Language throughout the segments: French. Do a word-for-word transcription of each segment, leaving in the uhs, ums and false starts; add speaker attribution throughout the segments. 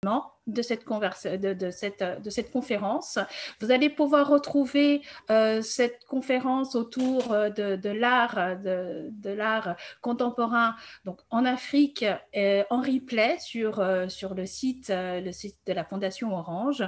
Speaker 1: de cette, converse, de, de, cette, de cette conférence. Vous allez pouvoir retrouver euh, cette conférence autour de, de l'art de, de l'art contemporain donc en Afrique euh, en replay sur, euh, sur le, site, euh, le site de la Fondation Orange.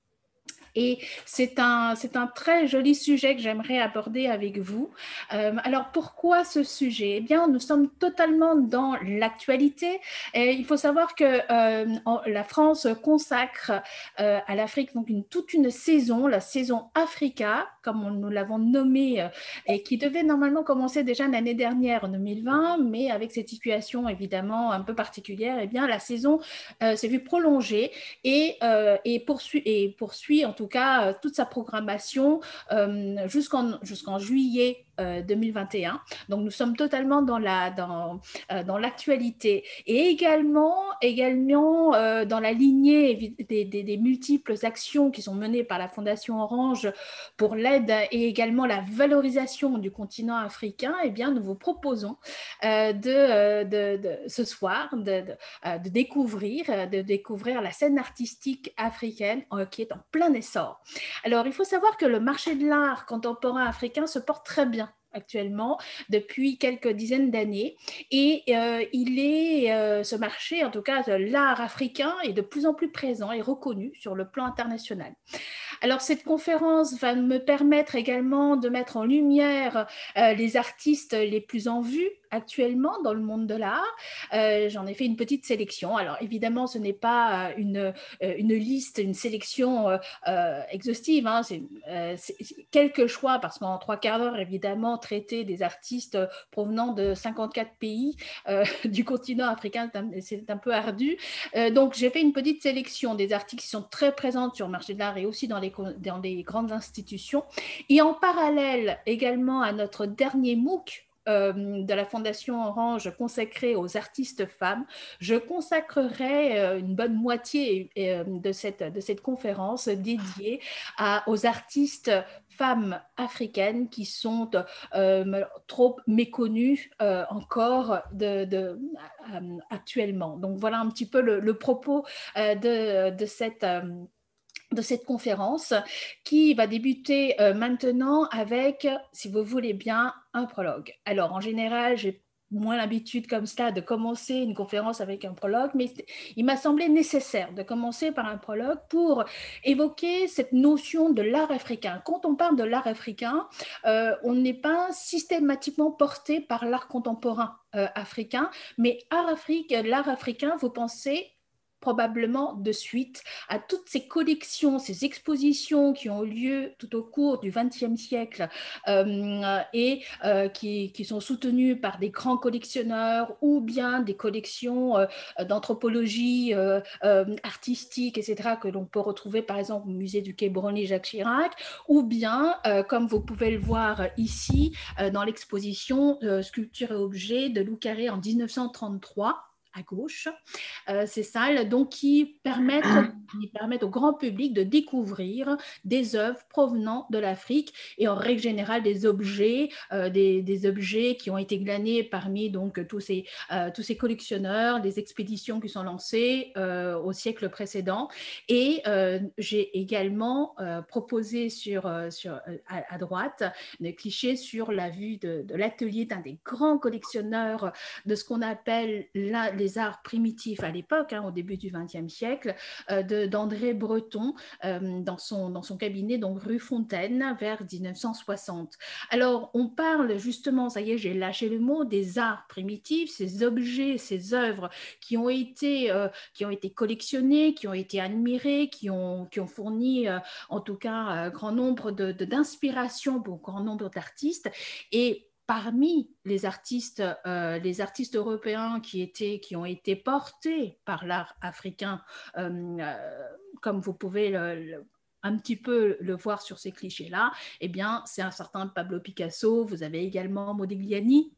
Speaker 1: Et c'est un, c'est un très joli sujet que j'aimerais aborder avec vous. Euh, alors, pourquoi ce sujet? Eh bien, nous sommes totalement dans l'actualité. Et il faut savoir que euh, en, la France consacre euh, à l'Afrique donc une, toute une saison, la saison Africa, comme on, nous l'avons nommée, euh, et qui devait normalement commencer déjà l'année dernière, en deux mille vingt, mais avec cette situation évidemment un peu particulière, eh bien, la saison euh, s'est vue prolongée et, euh, et, poursuit, et poursuit en tout cas toute sa programmation euh, jusqu'en jusqu'en juillet euh, deux mille vingt et un. Donc nous sommes totalement dans la dans euh, dans l'actualité et également également euh, dans la lignée des, des, des multiples actions qui sont menées par la Fondation Orange pour l'aide et également la valorisation du continent africain. Eh bien nous vous proposons euh, de, euh, de, de ce soir de, de, euh, de découvrir de découvrir la scène artistique africaine euh, qui est en plein essor. Alors, il faut savoir que le marché de l'art contemporain africain se porte très bien actuellement depuis quelques dizaines d'années et euh, il est euh, ce marché, en tout cas l'art africain, est de plus en plus présent et reconnu sur le plan international. Alors cette conférence va me permettre également de mettre en lumière euh, les artistes les plus en vue actuellement dans le monde de l'art. Euh, j'en ai fait une petite sélection. Alors évidemment, ce n'est pas une, euh, une liste, une sélection euh, euh, exhaustive. Hein. C'est, euh, c'est quelques choix parce qu'en trois quarts d'heure, évidemment, traiter des artistes provenant de cinquante-quatre pays euh, du continent africain, c'est un peu ardu. Euh, donc j'ai fait une petite sélection des artistes qui sont très présents sur le marché de l'art et aussi dans les, dans les grandes institutions. Et en parallèle également à notre dernier MOOC, Euh, de la Fondation Orange consacrée aux artistes femmes, je consacrerai euh, une bonne moitié euh, de, cette, de cette conférence dédiée à, aux artistes femmes africaines qui sont euh, trop méconnues euh, encore de, de, euh, actuellement. Donc voilà un petit peu le, le propos euh, de, de cette... Euh, de cette conférence qui va débuter euh, maintenant avec, si vous voulez bien, un prologue. Alors, en général, j'ai moins l'habitude comme ça de commencer une conférence avec un prologue, mais il m'a semblé nécessaire de commencer par un prologue pour évoquer cette notion de l'art africain. Quand on parle de l'art africain, euh, on n'est pas systématiquement porté par l'art contemporain euh, africain, mais art Afrique, l'art africain, vous pensez probablement de suite à toutes ces collections, ces expositions qui ont lieu tout au cours du vingtième siècle euh, et euh, qui, qui sont soutenues par des grands collectionneurs ou bien des collections euh, d'anthropologie euh, euh, artistique, et cetera, que l'on peut retrouver par exemple au musée du Quai Branly Jacques Chirac, ou bien, euh, comme vous pouvez le voir ici, euh, dans l'exposition euh, Sculptures et objets de Lou Carré en dix-neuf cent trente-trois, à gauche, euh, ces salles donc, qui, permettent, qui permettent au grand public de découvrir des œuvres provenant de l'Afrique et en règle générale des objets, euh, des, des objets qui ont été glanés parmi donc, tous, ces, euh, tous ces collectionneurs, des expéditions qui sont lancées euh, au siècle précédent. Et euh, j'ai également euh, proposé sur, euh, sur, à, à droite des clichés sur la vue de, de l'atelier d'un des grands collectionneurs de ce qu'on appelle la, les arts primitifs à l'époque, hein, au début du vingtième siècle, euh, d'André Breton euh, dans, son, dans son cabinet, donc rue Fontaine, vers dix-neuf cent soixante. Alors, on parle justement, ça y est, j'ai lâché le mot, des arts primitifs, ces objets, ces œuvres qui ont été, euh, qui ont été collectionnés, qui ont été admirés, qui ont, qui ont fourni, euh, en tout cas, un grand nombre de, de, d'inspirations pour un grand nombre d'artistes. Et parmi les artistes, euh, les artistes européens qui, étaient, qui ont été portés par l'art africain, euh, euh, comme vous pouvez le, le, un petit peu le voir sur ces clichés-là, eh bien, c'est un certain Pablo Picasso, vous avez également Modigliani,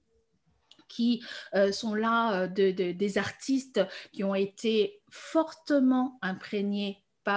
Speaker 1: qui euh, sont là euh, de, de, des artistes qui ont été fortement imprégnés par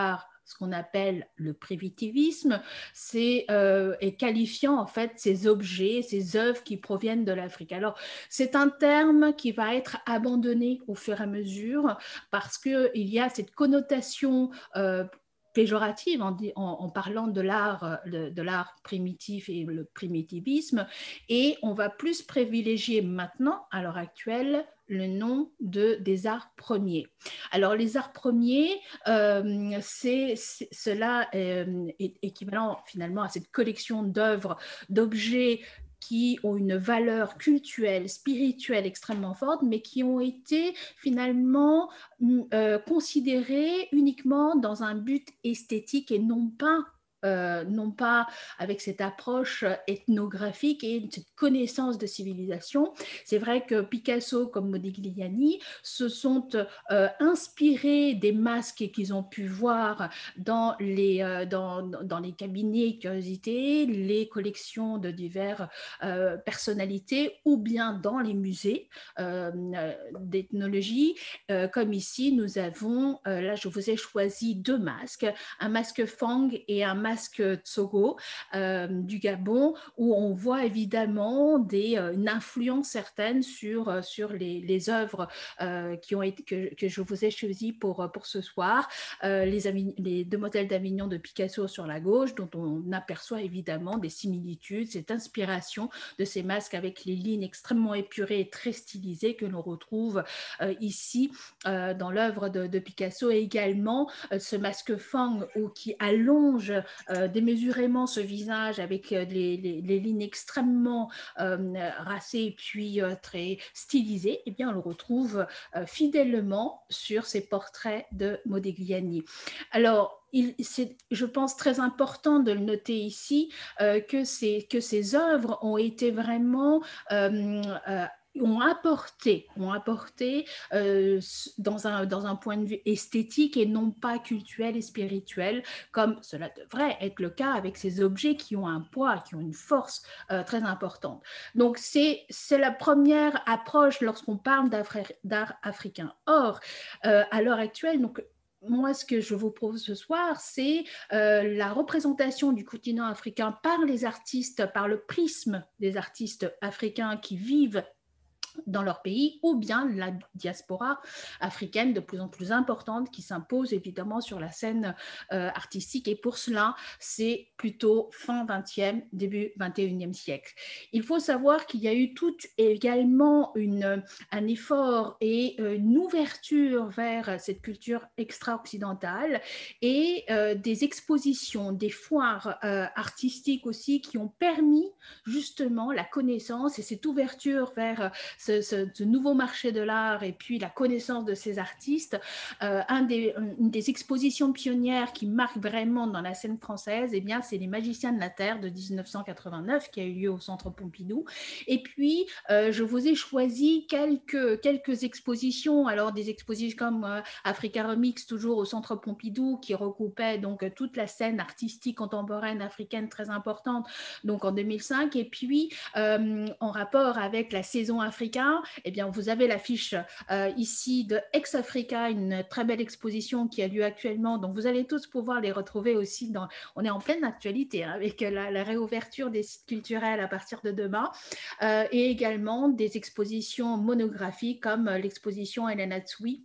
Speaker 1: ce qu'on appelle le primitivisme, c'est euh, et qualifiant en fait ces objets, ces œuvres qui proviennent de l'Afrique. Alors, c'est un terme qui va être abandonné au fur et à mesure parce qu'il y a cette connotation euh, péjorative en, en, en, parlant de l'art de, de l'art primitif et le primitivisme, et on va plus privilégier maintenant, à l'heure actuelle, le nom de, des arts premiers. Alors, les arts premiers, euh, c'est, c'est, cela euh, est équivalent finalement à cette collection d'œuvres, d'objets qui ont une valeur culturelle, spirituelle extrêmement forte, mais qui ont été finalement euh, considérés uniquement dans un but esthétique et non pas Euh, non pas avec cette approche ethnographique et cette connaissance de civilisation. C'est vrai que Picasso comme Modigliani se sont euh, inspirés des masques qu'ils ont pu voir dans les, euh, dans, dans les cabinets curiosités, les collections de diverses euh, personnalités ou bien dans les musées euh, d'ethnologie. Euh, comme ici, nous avons, euh, là je vous ai choisi deux masques, un masque Fang et un masque masque Tsogo euh, du Gabon, où on voit évidemment des, euh, une influence certaine sur, euh, sur les, les œuvres euh, qui ont été, que, que je vous ai choisies pour, pour ce soir. Euh, les, les Demoiselles d'Avignon de Picasso sur la gauche, dont on aperçoit évidemment des similitudes, cette inspiration de ces masques avec les lignes extrêmement épurées et très stylisées que l'on retrouve euh, ici euh, dans l'œuvre de, de Picasso, et également euh, ce masque Fang ou qui allonge Euh, démesurément ce visage avec euh, les, les, les lignes extrêmement euh, racées puis euh, très stylisées, eh bien on le retrouve euh, fidèlement sur ces portraits de Modigliani. Alors, il, c'est, je pense, très important de le noter ici euh, que, ces, que ces œuvres ont été vraiment euh, euh, ont apporté, ont apporté euh, dans, un, dans un point de vue esthétique et non pas culturel et spirituel, comme cela devrait être le cas avec ces objets qui ont un poids, qui ont une force euh, très importante. Donc, c'est, c'est la première approche lorsqu'on parle d'art africain. Or, euh, à l'heure actuelle, donc, moi, ce que je vous propose ce soir, c'est euh, la représentation du continent africain par les artistes, par le prisme des artistes africains qui vivent dans leur pays, ou bien la diaspora africaine de plus en plus importante qui s'impose évidemment sur la scène euh, artistique. Et pour cela, c'est plutôt fin vingtième, début vingt et unième siècle. Il faut savoir qu'il y a eu tout également une, un effort et une ouverture vers cette culture extra-occidentale et euh, des expositions, des foires euh, artistiques aussi qui ont permis justement la connaissance et cette ouverture vers Ce, ce, ce nouveau marché de l'art et puis la connaissance de ces artistes. Euh, un des, une des expositions pionnières qui marque vraiment dans la scène française, eh bien, c'est Les Magiciens de la Terre de dix-neuf cent quatre-vingt-neuf qui a eu lieu au Centre Pompidou. Et puis, euh, je vous ai choisi quelques, quelques expositions, alors des expositions comme euh, Africa Remix, toujours au Centre Pompidou, qui recoupait donc toute la scène artistique contemporaine africaine très importante, donc en deux mille cinq. Et puis, euh, en rapport avec la saison africaine, eh bien, vous avez l'affiche euh, ici de Ex-Africa, une très belle exposition qui a lieu actuellement. Donc, vous allez tous pouvoir les retrouver aussi. Dans, on est en pleine actualité hein, avec la, la réouverture des sites culturels à partir de demain euh, et également des expositions monographiques comme l'exposition Elena Tsui,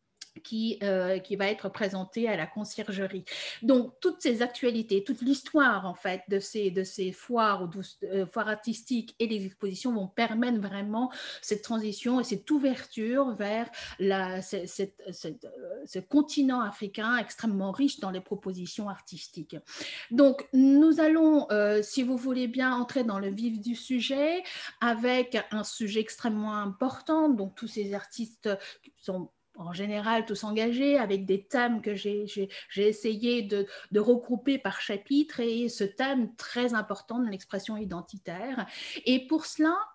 Speaker 1: Qui, euh, qui va être présentée à la conciergerie. Donc, toutes ces actualités, toute l'histoire, en fait, de ces, de ces foires, ou de, euh, foires artistiques et les expositions vont permettre vraiment cette transition et cette ouverture vers la, cette, cette, cette, euh, ce continent africain extrêmement riche dans les propositions artistiques. Donc, nous allons, euh, si vous voulez bien, entrer dans le vif du sujet avec un sujet extrêmement important. Donc, tous ces artistes qui sont en général tous engagés, avec des thèmes que j'ai, j'ai, j'ai essayé de, de regrouper par chapitre, et ce thème très important de l'expression identitaire. Et pour cela,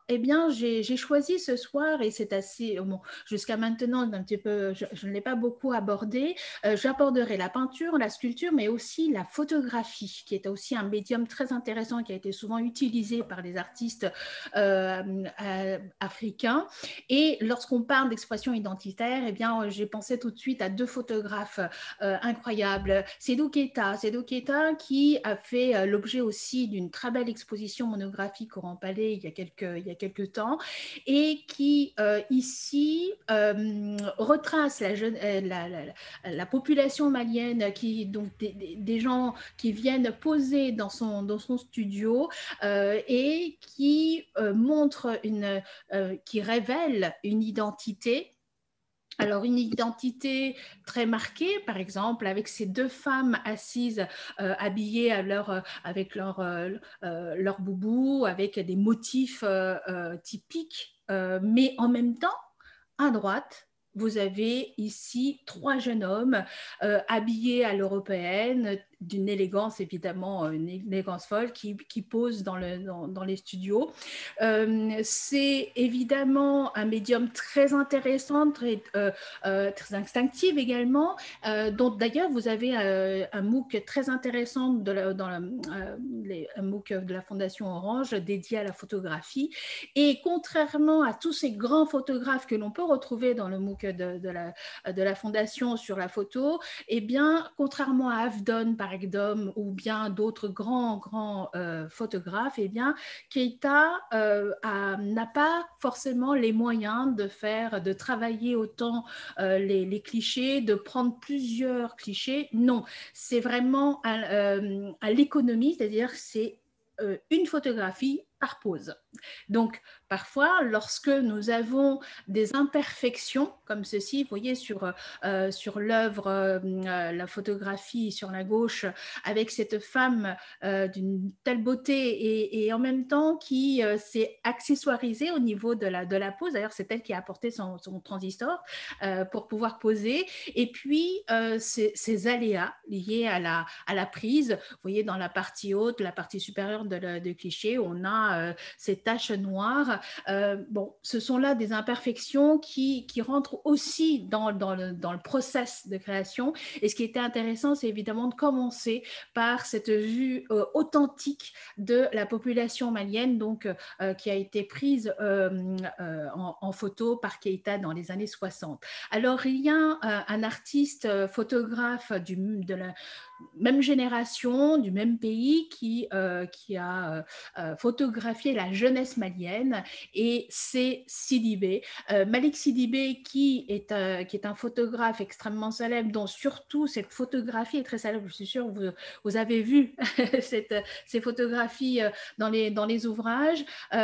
Speaker 1: eh bien, j'ai choisi ce soir, et c'est assez, bon, jusqu'à maintenant, un petit peu, je, je ne l'ai pas beaucoup abordé, euh, j'aborderai la peinture, la sculpture, mais aussi la photographie, qui est aussi un médium très intéressant, qui a été souvent utilisé par les artistes euh, euh, africains. Et lorsqu'on parle d'expression identitaire, eh bien, j'ai pensé tout de suite à deux photographes euh, incroyables. Seydou Keita, Seydou Keita qui a fait euh, l'objet aussi d'une très belle exposition monographique au Grand Palais il y a quelques, il y a quelques temps, et qui euh, ici euh, retrace la, jeune, euh, la, la, la, population malienne, qui, donc des, des, des, gens qui viennent poser dans son, dans son studio euh, et qui euh, montre une, euh, qui révèle une identité. Alors, une identité très marquée, par exemple, avec ces deux femmes assises, euh, habillées à leur, euh, avec leur, euh, euh, leur boubou, avec des motifs euh, euh, typiques, euh, mais en même temps, à droite, vous avez ici trois jeunes hommes euh, habillés à l'européenne, d'une élégance évidemment, une élégance folle, qui, qui posent dans, le, dans, dans les studios. Euh, c'est évidemment un médium très intéressant, très, euh, euh, très instinctif également, euh, dont d'ailleurs vous avez euh, un MOOC très intéressant, de la, dans la, euh, les, un MOOC de la Fondation Orange dédié à la photographie. Et contrairement à tous ces grands photographes que l'on peut retrouver dans le MOOC de, de, la, de la Fondation sur la photo, eh bien, contrairement à Avdon, par exemple, ou bien d'autres grands, grands euh, photographes, eh bien, Keita euh, n'a pas forcément les moyens de faire, de travailler autant euh, les, les clichés, de prendre plusieurs clichés. Non, c'est vraiment à, euh, à l'économie, c'est-à-dire c'est euh, une photographie par pose. Donc, parfois, lorsque nous avons des imperfections comme ceci, vous voyez sur, euh, sur l'œuvre, euh, la photographie sur la gauche, avec cette femme euh, d'une telle beauté et, et en même temps qui euh, s'est accessoirisée au niveau de la, de la pose. D'ailleurs, c'est elle qui a apporté son, son transistor euh, pour pouvoir poser. Et puis, euh, ces, ces aléas liés à la, à la prise, vous voyez dans la partie haute, la partie supérieure de, le, de cliché, on a euh, ces taches noires. Euh, bon, ce sont là des imperfections qui, qui rentrent aussi dans, dans, le, dans le process de création. Et ce qui était intéressant, c'est évidemment de commencer par cette vue euh, authentique de la population malienne, donc euh, qui a été prise euh, euh, en, en photo par Keita dans les années soixante. Alors, il y a euh, un artiste euh, photographe du, de la même génération, du même pays, qui, euh, qui a euh, photographié la jeunesse malienne, et c'est Sidibé. Euh, Malik Sidibé, qui est, euh, qui est un photographe extrêmement célèbre, dont surtout cette photographie est très célèbre. Je suis sûre que vous, vous avez vu cette, ces photographies dans les, dans les ouvrages.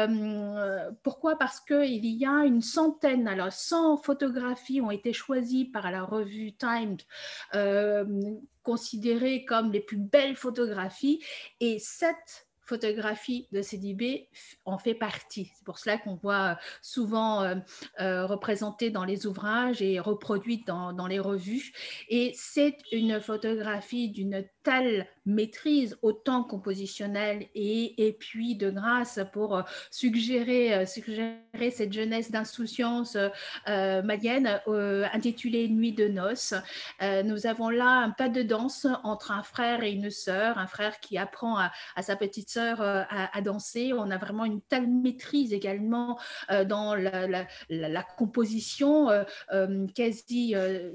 Speaker 1: Euh, pourquoi? Parce qu'il y a une centaine, alors cent photographies ont été choisies par la revue Time, euh, considérées comme les plus belles photographies, et cette photographie de Sidibé en fait partie. C'est pour cela qu'on voit souvent euh, euh, représentée dans les ouvrages et reproduite dans, dans les revues. Et c'est une photographie d'une telle maîtrise, autant compositionnelle et, et puis de grâce, pour euh, suggérer, euh, suggérer cette jeunesse d'insouciance euh, malienne, euh, intitulée Nuit de noces. Euh, nous avons là un pas de danse entre un frère et une sœur, un frère qui apprend à, à sa petite sœur euh, à, à danser. On a vraiment une telle maîtrise également euh, dans la, la, la, la composition euh, euh, quasi... Euh,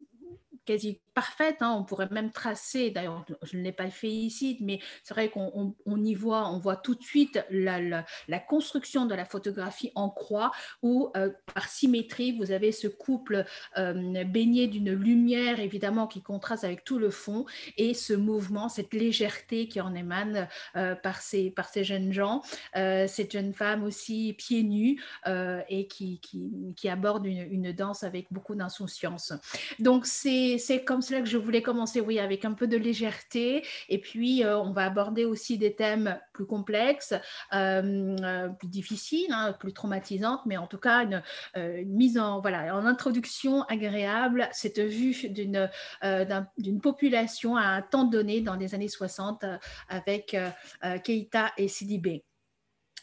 Speaker 1: quasi parfaite, hein. On pourrait même tracer, d'ailleurs je ne l'ai pas fait ici, mais c'est vrai qu'on on, on y voit, on voit tout de suite la, la, la construction de la photographie en croix, où euh, par symétrie vous avez ce couple euh, baigné d'une lumière évidemment qui contraste avec tout le fond, et ce mouvement, cette légèreté qui en émane euh, par, ces, par ces jeunes gens, euh, cette jeune femme aussi pieds nus euh, et qui, qui, qui aborde une, une danse avec beaucoup d'insouciance. Donc c'est comme cela que je voulais commencer, oui, avec un peu de légèreté, et puis euh, on va aborder aussi des thèmes plus complexes, euh, euh, plus difficiles, hein, plus traumatisantes, mais en tout cas une, euh, une mise en, voilà, en introduction agréable, cette vue d'une euh, d'une population à un temps donné dans les années soixante euh, avec euh, Keita et Sidibé.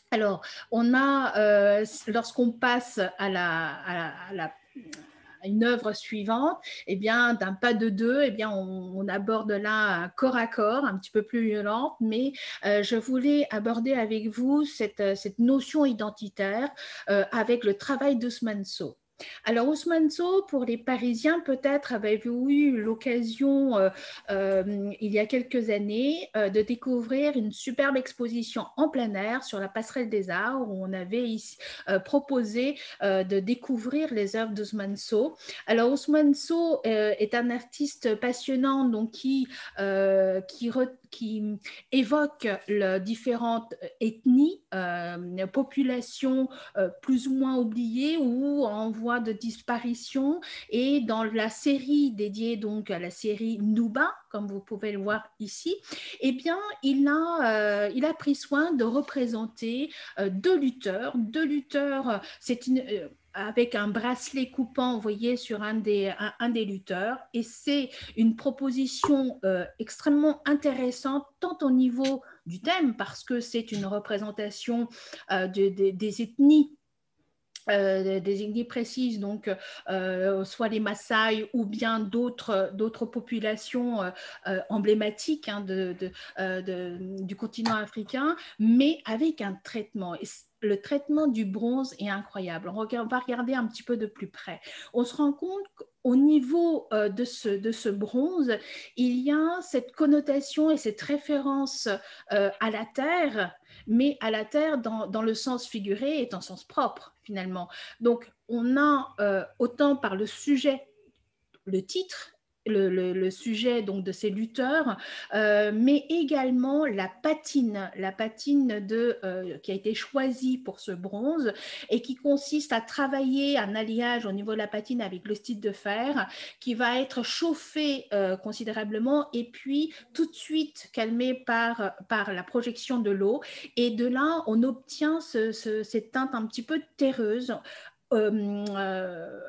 Speaker 1: Alors, on a, euh, lorsqu'on passe à la, à la, à la à une œuvre suivante, eh bien, d'un pas de deux, eh bien, on, on aborde là un corps à corps, un petit peu plus violente, mais euh, je voulais aborder avec vous cette, cette notion identitaire euh, avec le travail d'Ousmane Sow. Alors, Ousmane Sow, pour les Parisiens, peut-être avez-vous eu l'occasion, euh, euh, il y a quelques années, euh, de découvrir une superbe exposition en plein air sur la Passerelle des Arts, où on avait ici, euh, proposé euh, de découvrir les œuvres d'Ousmane Sow. Alors, Ousmane Sow euh, est un artiste passionnant, donc qui, euh, qui, re, qui évoque le, différentes ethnies, euh, populations euh, plus ou moins oubliées ou en voie de disparition. Et dans la série dédiée donc à la série Nuba, comme vous pouvez le voir ici, eh bien, il a, euh, il a pris soin de représenter euh, deux lutteurs, deux lutteurs, c'est une... Euh, avec un bracelet coupant, vous voyez, sur un des, un, un des lutteurs. Et c'est une proposition euh, extrêmement intéressante, tant au niveau du thème, parce que c'est une représentation euh, de, de, des ethnies Euh, des ethnies précises, donc euh, soit les Maasai ou bien d'autres d'autres populations euh, euh, emblématiques hein, de, de, euh, de, du continent africain, mais avec un traitement. Et le traitement du bronze est incroyable. On, regarde, on va regarder un petit peu de plus près. On se rend compte qu'au niveau euh, de, ce, de ce bronze, il y a cette connotation et cette référence euh, à la terre, mais à la terre dans, dans le sens figuré et dans le sens propre, finalement. Donc, on a euh, autant par le sujet, le titre, le, le, le sujet donc de ces lutteurs, euh, mais également la patine, la patine de, euh, qui a été choisie pour ce bronze et qui consiste à travailler un alliage au niveau de la patine avec le style de fer qui va être chauffé euh, considérablement et puis tout de suite calmé par, par la projection de l'eau. Et de là, on obtient ce, ce, cette teinte un petit peu terreuse. Euh, euh,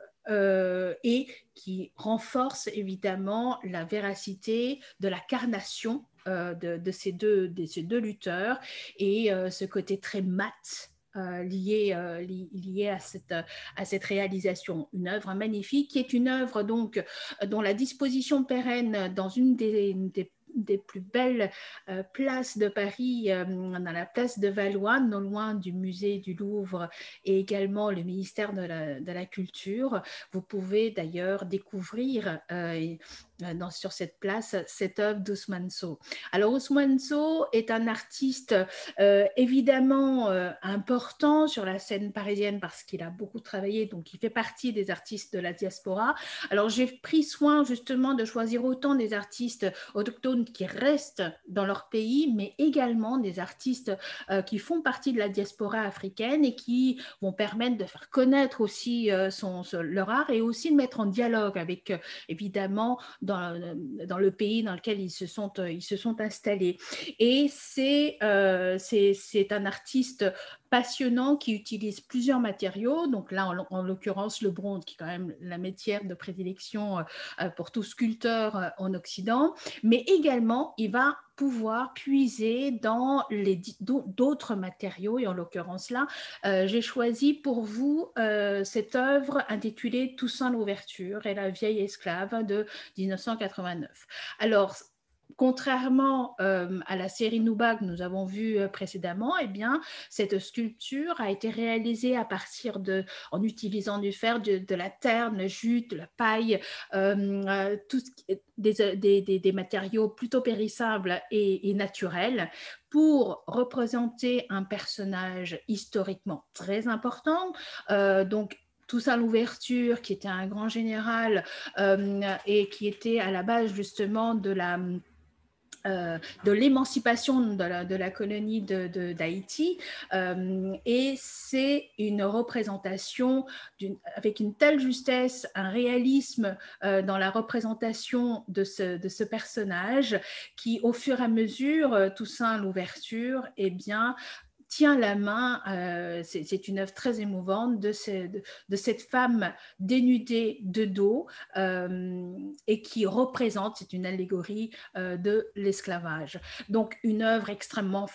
Speaker 1: euh, et qui renforce évidemment la véracité de la carnation euh, de, de, ces deux, de ces deux lutteurs et euh, ce côté très mat euh, lié, euh, li, lié à, cette, à cette réalisation. Une œuvre magnifique qui est une œuvre donc, dont la disposition pérenne dans une des, des des plus belles euh, places de Paris, euh, dans la place de Valois, non loin du musée du Louvre et également le ministère de la, de la Culture. Vous pouvez d'ailleurs découvrir euh, dans, sur cette place cette œuvre d'Ousmane Sow. Alors Ousmane Sow est un artiste euh, évidemment euh, important sur la scène parisienne parce qu'il a beaucoup travaillé, donc il fait partie des artistes de la diaspora. Alors j'ai pris soin justement de choisir autant des artistes autochtones qui restent dans leur pays, mais également des artistes euh, qui font partie de la diaspora africaine et qui vont permettre de faire connaître aussi euh, son, son, leur art et aussi de mettre en dialogue avec, euh, évidemment, dans, dans le pays dans lequel ils se sont, ils se sont installés. Et c'est, euh, c'est, c'est un artiste passionnant qui utilise plusieurs matériaux, donc là en, en l'occurrence le bronze qui est quand même la matière de prédilection euh, pour tout sculpteur euh, en Occident, mais également il va pouvoir puiser dans les d'autres matériaux et en l'occurrence là euh, j'ai choisi pour vous euh, cette œuvre intitulée Toussaint l'ouverture et la vieille esclave de dix-neuf cent quatre-vingt-neuf. Alors contrairement euh, à la série Nuba que nous avons vue euh, précédemment, eh bien, cette sculpture a été réalisée à partir de, en utilisant du fer, de, de la terre, de la jute, de la paille, euh, euh, tout, des, des, des, des matériaux plutôt périssables et, et naturels pour représenter un personnage historiquement très important. Euh, donc, Toussaint l'ouverture, qui était un grand général euh, et qui était à la base justement de la Euh, de l'émancipation de la, de la colonie de, de, d'Haïti euh, et c'est une représentation avec une telle justesse, un réalisme euh, dans la représentation de ce, de ce personnage qui au fur et à mesure, euh, Toussaint l'ouverture, eh bien tient la main, euh, c'est, c'est une œuvre très émouvante de, ce, de, de cette femme dénudée de dos euh, et qui représente, c'est une allégorie euh, de l'esclavage. Donc une œuvre extrêmement forte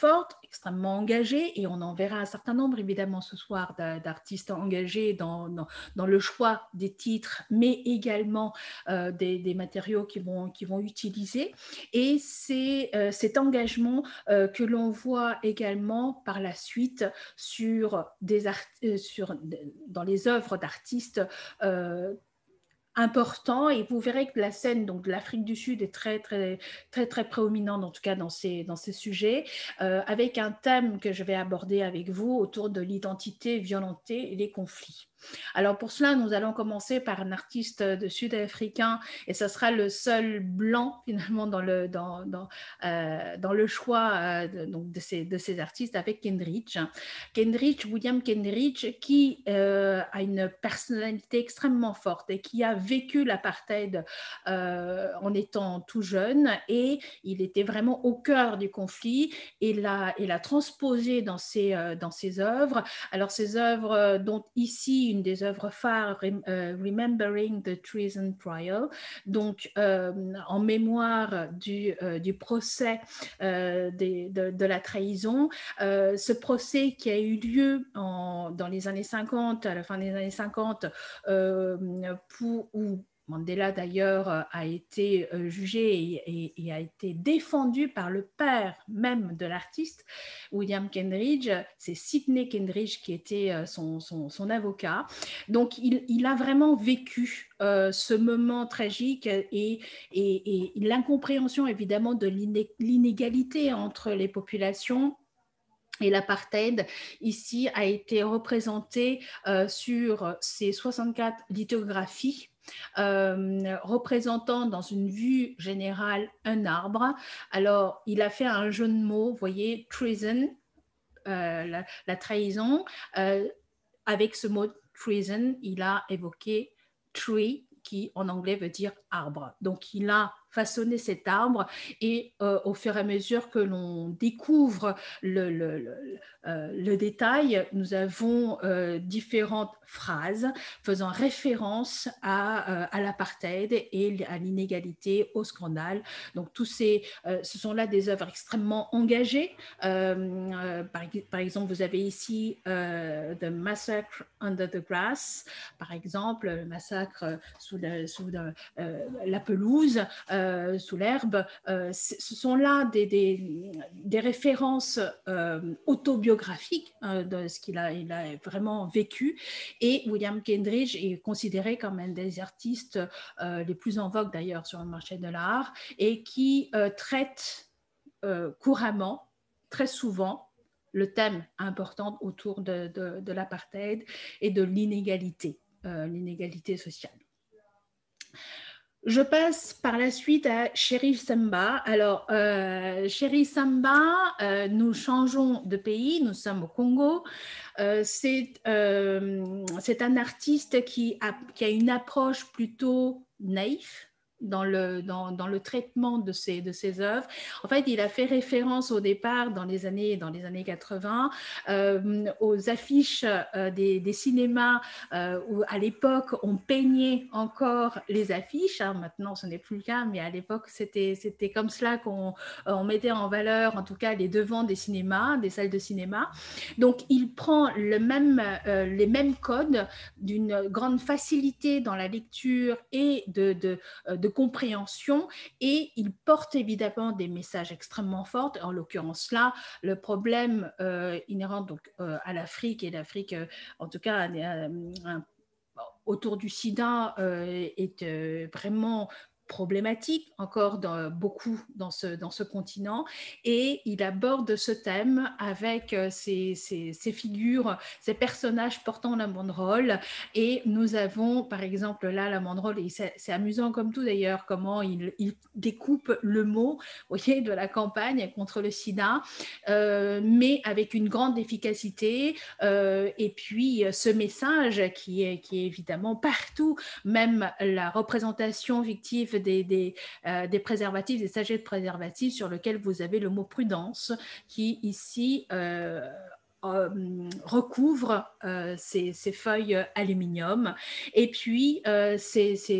Speaker 1: extrêmement engagé, et on en verra un certain nombre évidemment ce soir d'artistes engagés dans, dans, dans le choix des titres, mais également euh, des, des matériaux qu'ils vont, qu'ils vont utiliser. Et c'est euh, cet engagement euh, que l'on voit également par la suite sur des art euh, sur, dans les œuvres d'artistes euh, important, et vous verrez que la scène donc de l'Afrique du Sud est très très très très prédominante, en tout cas dans ces dans ces sujets, euh, avec un thème que je vais aborder avec vous autour de l'identité violentée et les conflits. Alors pour cela, nous allons commencer par un artiste de sud-africain, et ce sera le seul blanc finalement dans le dans dans euh, dans le choix euh, de, donc de ces de ces artistes, avec Kendrick. Kendrick, William Kendrick, qui euh, a une personnalité extrêmement forte et qui a vécu l'apartheid euh, en étant tout jeune, et il était vraiment au cœur du conflit, et l'a, et l'a transposé dans ses, euh, dans ses œuvres. Alors ces œuvres, dont ici une des œuvres phares, euh, Remembering the Treason Trial, donc euh, en mémoire du, euh, du procès euh, des, de, de la trahison, euh, ce procès qui a eu lieu en, dans les années cinquante, à la fin des années cinquante, euh, pour, où Mandela d'ailleurs a été jugé et, et, et a été défendu par le père même de l'artiste, William Kendrick. C'est Sidney Kendrick qui était son, son, son avocat. Donc il, il, a vraiment vécu euh, ce moment tragique, et, et, et l'incompréhension évidemment de l'inégalité entre les populations. Et l'apartheid, ici, a été représenté euh, sur ces soixante-quatre lithographies, euh, représentant dans une vue générale un arbre. Alors, il a fait un jeu de mots, vous voyez, treason, euh, la, la trahison. Euh, avec ce mot treason, il a évoqué tree, qui en anglais veut dire arbre. Donc, il a façonner cet arbre, et euh, au fur et à mesure que l'on découvre le, le, le, euh, le détail, nous avons euh, différentes phrases faisant référence à, euh, à l'apartheid et à l'inégalité, au scandale. Donc tous ces, euh, ce sont là des œuvres extrêmement engagées. Euh, euh, par, par exemple, vous avez ici euh, The Massacre Under the Grass, par exemple, le massacre sous, le, sous le, euh, la pelouse, euh, sous l'herbe. Euh, ce sont là des, des, des références euh, autobiographiques euh, de ce qu'il a, il a vraiment vécu. Et William Kendrick est considéré comme un des artistes euh, les plus en vogue d'ailleurs sur le marché de l'art, et qui euh, traite euh, couramment, très souvent, le thème important autour de, de, de l'apartheid et de l'inégalité, euh, l'inégalité sociale. Je passe par la suite à Chéri Samba. Alors, euh, Chéri Samba, euh, nous changeons de pays, nous sommes au Congo. Euh, c'est euh, un artiste qui a, qui a une approche plutôt naïve dans le, dans, dans le traitement de ses, de ses œuvres. En fait, il a fait référence au départ, dans les années, dans les années quatre-vingts, euh, aux affiches euh, des, des cinémas euh, où à l'époque, on peignait encore les affiches. Hein, maintenant, ce n'est plus le cas, mais à l'époque, c'était comme cela qu'on on mettait en valeur, en tout cas, les devants des cinémas, des salles de cinéma. Donc, il prend le même, euh, les mêmes codes d'une grande facilité dans la lecture et de, de, de compréhension, et il porte évidemment des messages extrêmement forts. En l'occurrence là, le problème euh, inhérent donc euh, à l'Afrique, et l'Afrique euh, en tout cas euh, un, autour du sida euh, est euh, vraiment problématique encore dans, beaucoup dans ce, dans ce continent, et il aborde ce thème avec ces, ces, ces figures, ces personnages portant la banderole. Et nous avons par exemple là la banderole, et c'est amusant comme tout d'ailleurs comment il, il découpe le mot, vous voyez, de la campagne contre le sida, euh, mais avec une grande efficacité, euh, et puis ce message qui est, qui est évidemment partout, même la représentation fictive des, des, euh, des préservatifs, des sachets de préservatifs, sur lequel vous avez le mot prudence, qui ici euh, euh, recouvre euh, ces, ces feuilles aluminium. Et puis, euh, c'est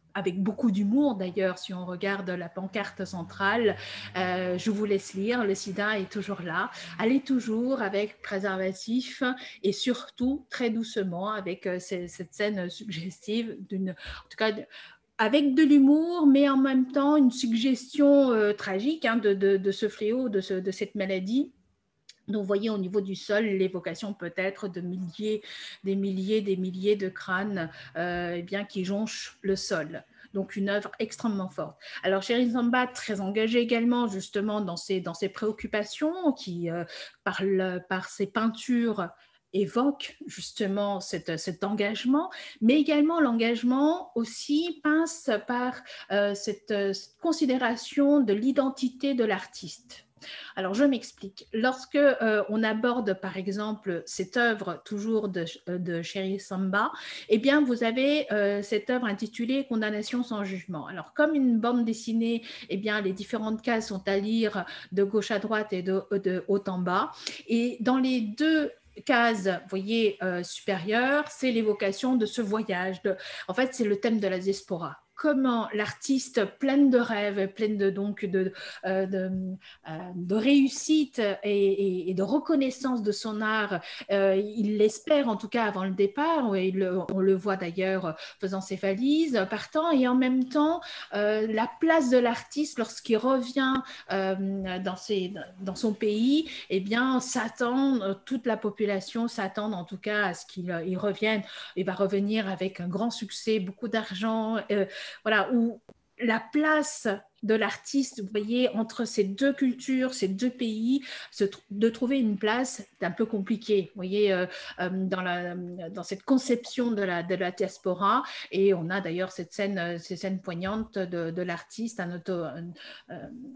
Speaker 1: avec beaucoup d'humour d'ailleurs, si on regarde la pancarte centrale, euh, je vous laisse lire, le sida est toujours là, allez toujours avec préservatif et surtout très doucement avec euh, cette scène suggestive, d'une, en tout cas avec de l'humour, mais en même temps une suggestion euh, tragique hein, de, de, de ce fléau, de, ce, de cette maladie. Donc, vous voyez, au niveau du sol, l'évocation peut-être de milliers, des milliers, des milliers de crânes euh, eh bien, qui jonchent le sol. Donc, une œuvre extrêmement forte. Alors, Sheryl Sandberg, très engagée également, justement, dans ses, dans ses préoccupations, qui, euh, par, le, par ses peintures, évoque justement cet, cet engagement, mais également l'engagement aussi passe par euh, cette, cette considération de l'identité de l'artiste. Alors, je m'explique. Lorsque euh, on aborde, par exemple, cette œuvre, toujours de, de Sheryl Sandberg, eh bien, vous avez euh, cette œuvre intitulée « Condamnation sans jugement ». Alors, comme une bande dessinée, eh bien, les différentes cases sont à lire de gauche à droite et de, de haut en bas. Et dans les deux case, vous voyez, euh, supérieure, c'est l'évocation de ce voyage. De, en fait, c'est le thème de la diaspora. Comment l'artiste, pleine de rêves, pleine de, donc, de, euh, de, euh, de réussite et, et, et de reconnaissance de son art, euh, il l'espère en tout cas avant le départ, et le, on le voit d'ailleurs faisant ses valises, partant, et en même temps, euh, la place de l'artiste lorsqu'il revient euh, dans, ses, dans son pays, eh bien, s'attend, toute la population s'attend en tout cas à ce qu'il il revienne. Il va revenir avec un grand succès, beaucoup d'argent, euh, voilà, où la place de l'artiste, vous voyez, entre ces deux cultures, ces deux pays, de trouver une place, c'est un peu compliqué, vous voyez, euh, dans, la, dans cette conception de la, de la diaspora. Et on a d'ailleurs cette scène, ces scènes poignantes de, de l'artiste, un auto... Un, un,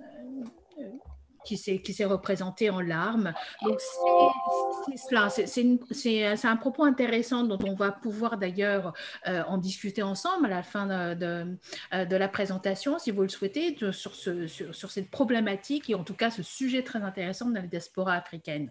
Speaker 1: un, qui s'est représenté en larmes. Donc, c'est cela. C'est un propos intéressant dont on va pouvoir d'ailleurs euh, en discuter ensemble à la fin de, de, de la présentation, si vous le souhaitez, de, sur, ce, sur, sur cette problématique et en tout cas ce sujet très intéressant de la diaspora africaine.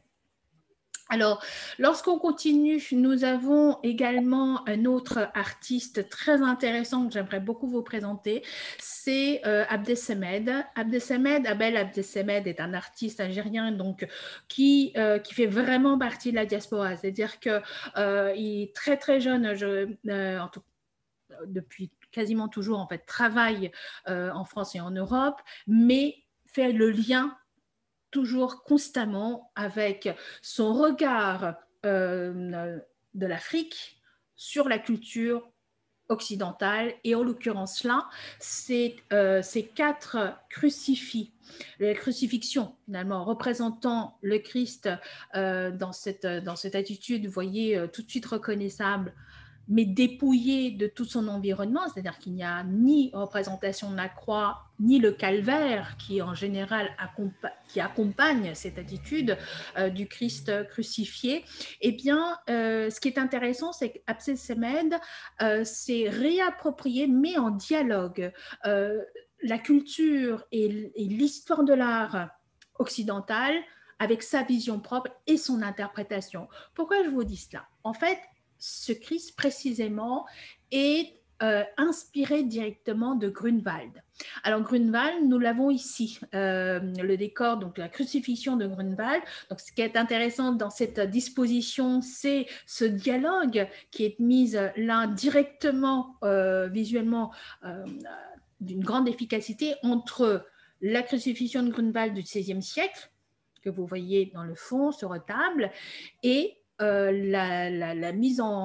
Speaker 1: Alors, lorsqu'on continue, nous avons également un autre artiste très intéressant que j'aimerais beaucoup vous présenter, c'est euh, Abdesemed. Abdesemed, Abel Abdesemed est un artiste algérien donc, qui, euh, qui fait vraiment partie de la diaspora, c'est-à-dire qu'il euh, est très très jeune, je, euh, en tout, depuis quasiment toujours en fait, travaille euh, en France et en Europe, mais fait le lien toujours constamment avec son regard euh, de l'Afrique sur la culture occidentale, et en l'occurrence là, c'est euh, ces quatre crucifix, la crucifixion finalement représentant le Christ euh, dans, cette, dans cette attitude, vous voyez, euh, tout de suite reconnaissable, mais dépouillé de tout son environnement, c'est-à-dire qu'il n'y a ni représentation de la croix, ni le calvaire qui en général accompa qui accompagne cette attitude euh, du Christ crucifié. Eh bien, euh, ce qui est intéressant, c'est qu'Abdesemed euh, s'est réapproprié, mais en dialogue, euh, la culture et, et l'histoire de l'art occidental avec sa vision propre et son interprétation. Pourquoi je vous dis cela? En fait, ce Christ précisément est euh, inspiré directement de Grunewald. Alors Grunewald, nous l'avons ici, euh, le décor, donc la crucifixion de Grunewald. Donc ce qui est intéressant dans cette disposition, c'est ce dialogue qui est mis là directement, euh, visuellement, euh, d'une grande efficacité entre la crucifixion de Grunewald du seizième siècle, que vous voyez dans le fond, ce retable, et Euh, la, la, la mise, en,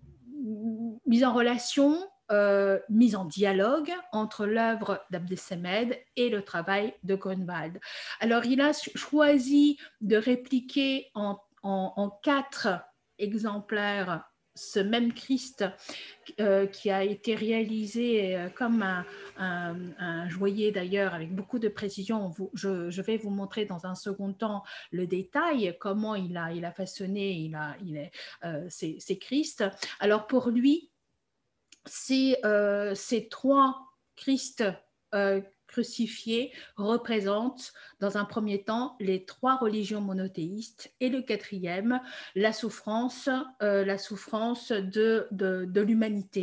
Speaker 1: mise en relation, euh, mise en dialogue entre l'œuvre d'Abdesemed et le travail de Grunewald. Alors, il a choisi de répliquer en, en, en quatre exemplaires ce même Christ euh, qui a été réalisé euh, comme un, un, un joyer d'ailleurs avec beaucoup de précision. Vous, je, je vais vous montrer dans un second temps le détail, comment il a, il a façonné il a, il est, euh, ces, ces Christ. Alors pour lui, ces, euh, ces trois Christ euh, crucifiés représentent dans un premier temps les trois religions monothéistes et le quatrième, la souffrance, euh, la souffrance de, de, de l'humanité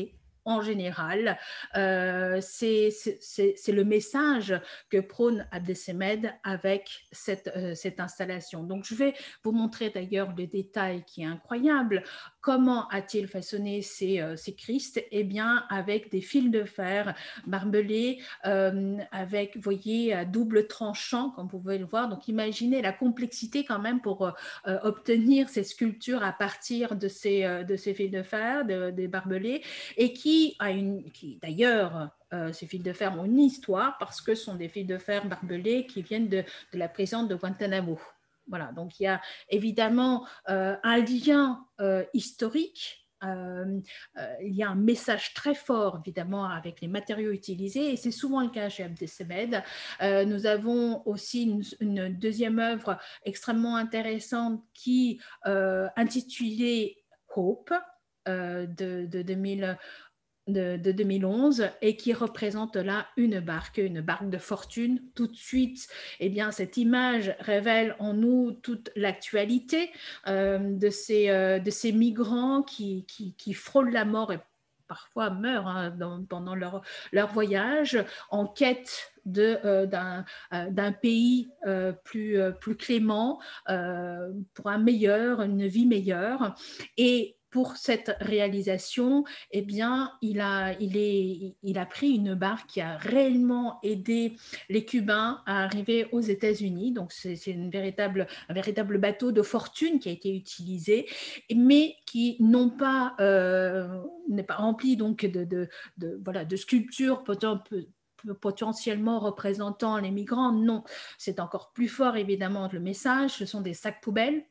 Speaker 1: en général. Euh, c'est, c'est, c'est le message que prône Abdessemed avec cette, euh, cette installation. Donc, je vais vous montrer d'ailleurs le détail qui est incroyable. Comment a-t-il façonné ces, euh, ces Christ? Eh bien, avec des fils de fer barbelés, euh, avec, vous voyez, à double tranchant, comme vous pouvez le voir. Donc, imaginez la complexité quand même pour euh, obtenir ces sculptures à partir de ces, euh, de ces fils de fer, de, des barbelés, et qui a une, qui d'ailleurs, euh, ces fils de fer ont une histoire parce que ce sont des fils de fer barbelés qui viennent de, de la prison de Guantanamo. Voilà, donc il y a évidemment euh, un lien euh, historique. Euh, euh, il y a un message très fort évidemment avec les matériaux utilisés et c'est souvent le cas chez Abdessemed. Euh, nous avons aussi une, une deuxième œuvre extrêmement intéressante qui euh, intitulée Hope euh, de, de deux mille De, de deux mille onze et qui représente là une barque, une barque de fortune. Tout de suite, eh bien, cette image révèle en nous toute l'actualité euh, de, ces, euh, de ces migrants qui, qui, qui frôlent la mort et parfois meurent hein, dans, pendant leur, leur voyage en quête de, euh, d'un, euh, d'un pays euh, plus, euh, plus clément euh, pour un meilleur, une vie meilleure. Et pour cette réalisation, eh bien, il a, il, est, il a pris une barque qui a réellement aidé les Cubains à arriver aux États-Unis. Donc, c'est, c'est une véritable, un véritable bateau de fortune qui a été utilisé, mais qui n'ont pas, euh, n'est pas rempli donc de, de, de, voilà, de sculptures potentiellement représentant les migrants. Non, c'est encore plus fort, évidemment, le message. Ce sont des sacs poubelles,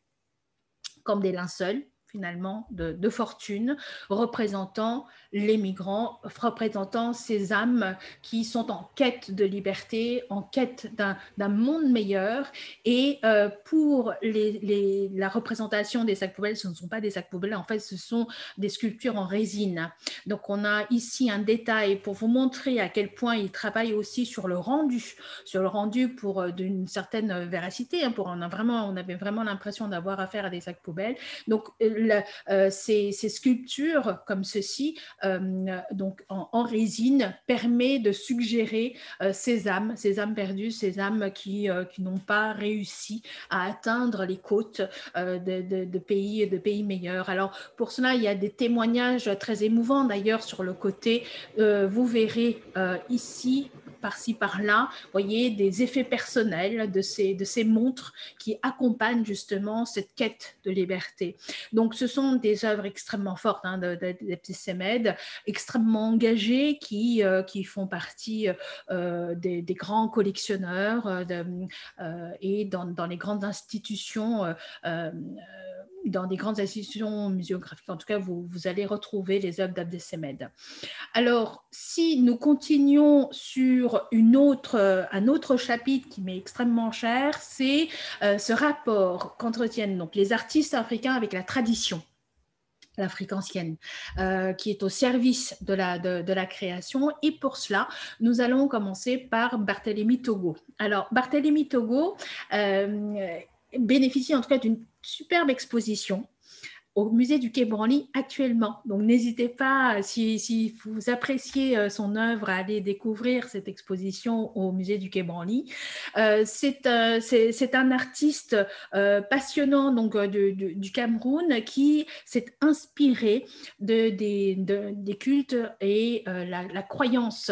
Speaker 1: comme des linceuls, finalement, de, de fortune, représentant les migrants, représentant ces âmes qui sont en quête de liberté, en quête d'un, d'un monde meilleur. Et euh, pour les, les, la représentation des sacs poubelles, ce ne sont pas des sacs poubelles, en fait, ce sont des sculptures en résine. Donc, on a ici un détail pour vous montrer à quel point il travaille aussi sur le rendu, sur le rendu pour euh, d'une certaine véracité. Hein, pour, on, a vraiment, on avait vraiment l'impression d'avoir affaire à des sacs poubelles. Donc, le, euh, ces, ces sculptures comme ceci, euh, donc en, en résine, permet de suggérer euh, ces âmes, ces âmes perdues, ces âmes qui, euh, qui n'ont pas réussi à atteindre les côtes euh, de, de, de, pays, de pays meilleurs. Alors, pour cela, il y a des témoignages très émouvants d'ailleurs sur le côté. Euh, vous verrez euh, ici, par-ci, par-là, voyez, des effets personnels de ces, de ces montres qui accompagnent justement cette quête de liberté. Donc, ce sont des œuvres extrêmement fortes hein, d'Abdessemed, extrêmement engagées, qui, euh, qui font partie euh, des, des grands collectionneurs de, euh, et dans, dans les grandes institutions euh, euh, dans des grandes institutions muséographiques. En tout cas, vous, vous allez retrouver les œuvres d'Abdessemed. Alors, si nous continuons sur une autre, un autre chapitre qui m'est extrêmement cher, c'est euh, ce rapport qu'entretiennent donc les artistes africains avec la tradition, l'Afrique ancienne, euh, qui est au service de la, de, de la création. Et pour cela, nous allons commencer par Barthélemy Togo. Alors, Barthélemy Togo euh, bénéficie en tout cas d'une superbe exposition au musée du Quai Branly actuellement. Donc, n'hésitez pas, si, si vous appréciez son œuvre, à aller découvrir cette exposition au musée du Quai Branly. Euh, c'est, euh, c'est, c'est un artiste euh, passionnant donc, de, de, du Cameroun qui s'est inspiré de, de, de, des cultes et euh, la, la croyance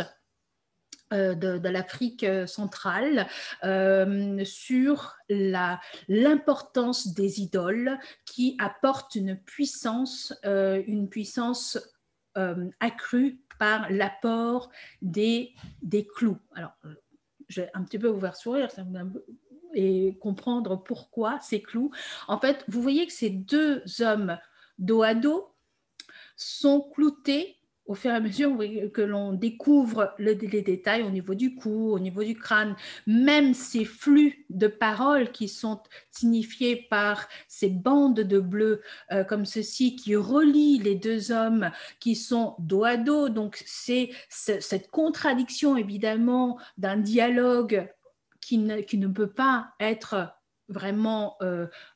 Speaker 1: De, de l'Afrique centrale euh, sur la, l'importance des idoles qui apportent une puissance, euh, une puissance euh, accrue par l'apport des, des clous. Alors, je vais un petit peu vous faire sourire et comprendre pourquoi ces clous. En fait, vous voyez que ces deux hommes dos à dos sont cloutés au fur et à mesure que l'on découvre le, les détails au niveau du cou, au niveau du crâne, même ces flux de paroles qui sont signifiés par ces bandes de bleu euh, comme ceci qui relient les deux hommes qui sont dos à dos. Donc c'est, c'est cette contradiction évidemment d'un dialogue qui ne, qui ne peut pas être vraiment euh,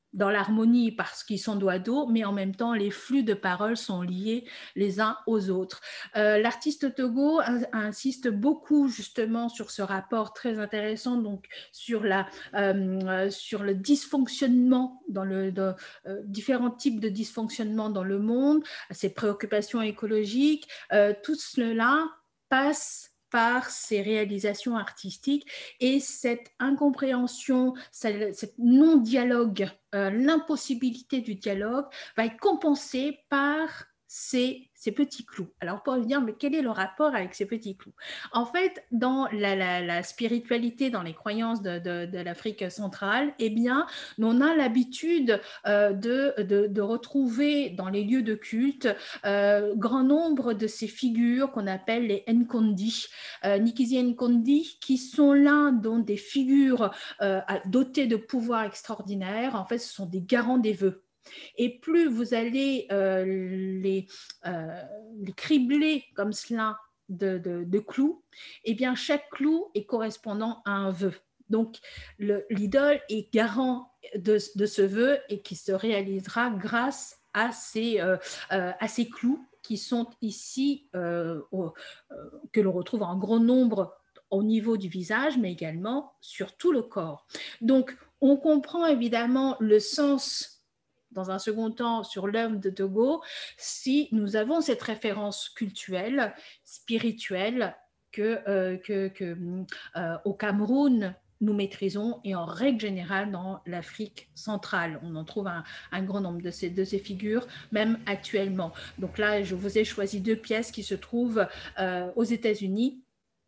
Speaker 1: dans l'harmonie parce qu'ils sont dos à dos, mais en même temps, les flux de paroles sont liés les uns aux autres. Euh, L'artiste Togo insiste beaucoup justement sur ce rapport très intéressant, donc sur, la, euh, sur le dysfonctionnement, dans le, de, euh, différents types de dysfonctionnement dans le monde, ses préoccupations écologiques, euh, tout cela passe par ces réalisations artistiques et cette incompréhension, cette non-dialogue, euh, l'impossibilité du dialogue va être compensée par ces, ces petits clous. Alors, pour dire, mais quel est le rapport avec ces petits clous? En fait, dans la, la, la spiritualité, dans les croyances de, de, de l'Afrique centrale, eh bien, on a l'habitude euh, de, de, de retrouver dans les lieux de culte euh, grand nombre de ces figures qu'on appelle les Nkondi, euh, Nikizi Nkondi, qui sont là dans des figures euh, dotées de pouvoirs extraordinaires. En fait, ce sont des garants des vœux. Et plus vous allez euh, les, euh, les cribler comme cela de, de, de clous, eh bien chaque clou est correspondant à un vœu. Donc l'idole est garant de, de ce vœu et qui se réalisera grâce à ces, euh, euh, à ces clous qui sont ici, euh, au, euh, que l'on retrouve en grand nombre au niveau du visage, mais également sur tout le corps. Donc on comprend évidemment le sens dans un second temps sur l'œuvre de Togo, si nous avons cette référence culturelle, spirituelle, que, euh, que, que euh, au Cameroun, nous maîtrisons et en règle générale dans l'Afrique centrale. On en trouve un, un grand nombre de ces, de ces figures, même actuellement. Donc là, je vous ai choisi deux pièces qui se trouvent euh, aux États-Unis,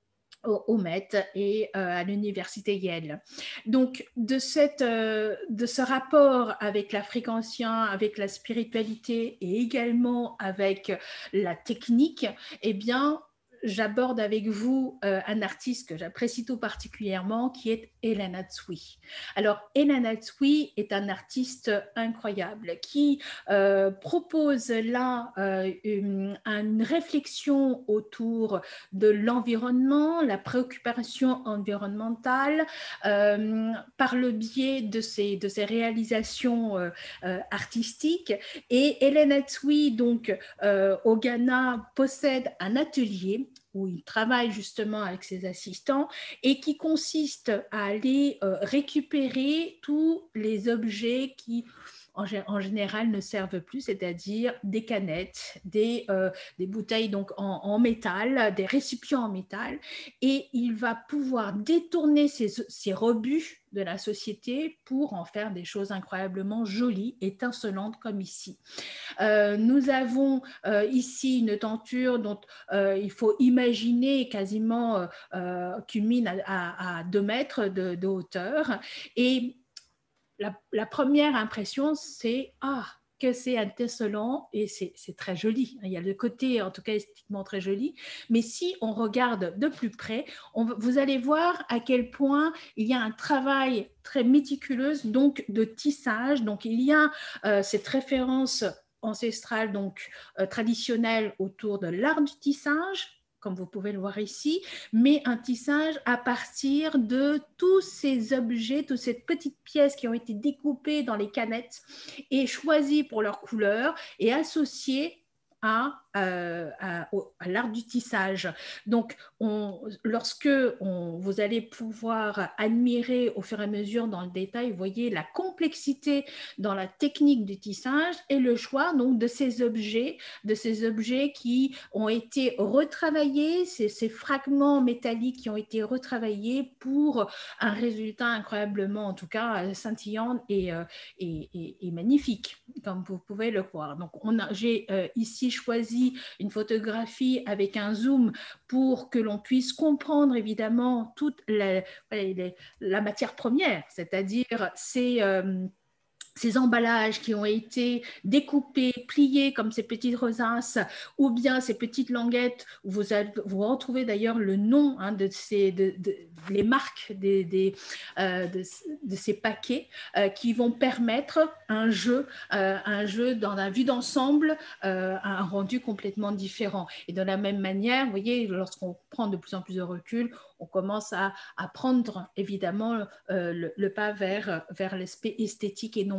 Speaker 1: au Met et euh, à l'université Yale. Donc, de, cette, euh, de ce rapport avec l'Afrique ancienne, avec la spiritualité et également avec la technique, eh bien, j'aborde avec vous euh, un artiste que j'apprécie tout particulièrement, qui est Elana Tsui. Alors, Elana Tsui est un artiste incroyable qui euh, propose là euh, une, une réflexion autour de l'environnement, la préoccupation environnementale, euh, par le biais de ces, de ces réalisations euh, euh, artistiques. Et Elana Tsui, donc, euh, au Ghana, possède un atelier où il travaille justement avec ses assistants et qui consiste à aller euh, récupérer tous les objets qui en, en général ne servent plus, c'est-à-dire des canettes, des, euh, des bouteilles donc en, en métal, des récipients en métal, et il va pouvoir détourner ces, ces rebuts de la société pour en faire des choses incroyablement jolies, étincelantes comme ici. Euh, nous avons euh, ici une tenture dont euh, il faut imaginer quasiment euh, culmine à, à, à deux mètres de, de hauteur. Et la, la première impression, c'est « Ah !» que c'est intéressanт et c'est très joli. Il y a le côté, en tout cas esthétiquement très joli. Mais si on regarde de plus près, on, vous allez voir à quel point il y a un travail très méticuleux donc de tissage. Donc il y a euh, cette référence ancestrale, donc euh, traditionnelle autour de l'art du tissage, comme vous pouvez le voir ici, mais un tissage à partir de tous ces objets, toutes ces petites pièces qui ont été découpées dans les canettes et choisies pour leur couleur et associées à, euh, à, à l'art du tissage. Donc, on, lorsque on, vous allez pouvoir admirer au fur et à mesure dans le détail, vous voyez la complexité dans la technique du tissage et le choix donc de ces objets, de ces objets qui ont été retravaillés, ces, ces fragments métalliques qui ont été retravaillés pour un résultat incroyablement, en tout cas, scintillant et, euh, et, et, et magnifique, comme vous pouvez le voir. Donc, j'ai euh, ici choisi une photographie avec un zoom pour que l'on puisse comprendre évidemment toute la, la, la matière première, c'est-à-dire ces... Euh, ces emballages qui ont été découpés, pliés comme ces petites rosaces, ou bien ces petites languettes, où vous, avez, vous retrouvez d'ailleurs le nom hein, de, ces, de, de les marques des, des, euh, de, de ces paquets euh, qui vont permettre un jeu, euh, un jeu dans la vue d'ensemble, euh, un rendu complètement différent. Et de la même manière, vous voyez, lorsqu'on prend de plus en plus de recul, on commence à, à prendre évidemment euh, le, le pas vers, vers l'aspect esthétique et non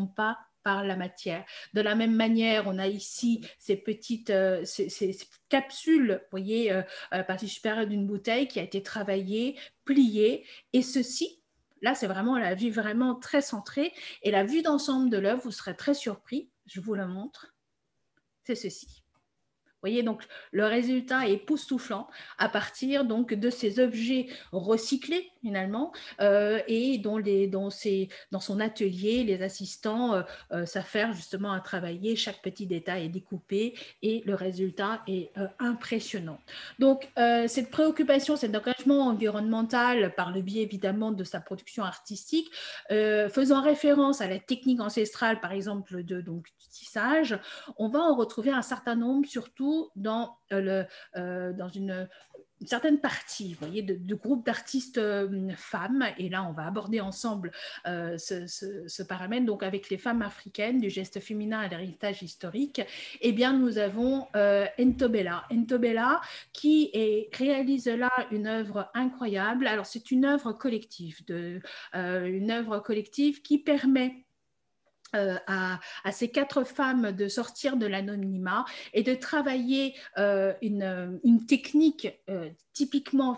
Speaker 1: pas par la matière. De la même manière, on a ici ces petites, euh, ces, ces, ces capsules, vous voyez, euh, à la partie supérieure d'une bouteille qui a été travaillée, pliée, et ceci, là, c'est vraiment la vue vraiment très centrée, et la vue d'ensemble de l'œuvre, vous serez très surpris, je vous la montre, c'est ceci. Vous voyez, donc le résultat est époustouflant à partir donc de ces objets recyclés finalement euh, et dont, les, dont ces, dans son atelier, les assistants euh, euh, savent faire justement à travailler. Chaque petit détail est découpé et le résultat est euh, impressionnant. Donc euh, cette préoccupation, cet engagement environnemental par le biais évidemment de sa production artistique, euh, faisant référence à la technique ancestrale par exemple de donc, du tissage, on va en retrouver un certain nombre surtout dans, euh, le, euh, dans une, une certaine partie, vous voyez, de, de groupes d'artistes euh, femmes. Et là, on va aborder ensemble euh, ce, ce, ce paramètre. Donc, avec les femmes africaines, du geste féminin à l'héritage historique, eh bien, nous avons euh, Ntobela. Ntobela qui est, réalise là une œuvre incroyable. Alors, c'est une œuvre collective, de, euh, une œuvre collective qui permet Euh, à, à ces quatre femmes de sortir de l'anonymat et de travailler euh, une, une technique euh, typiquement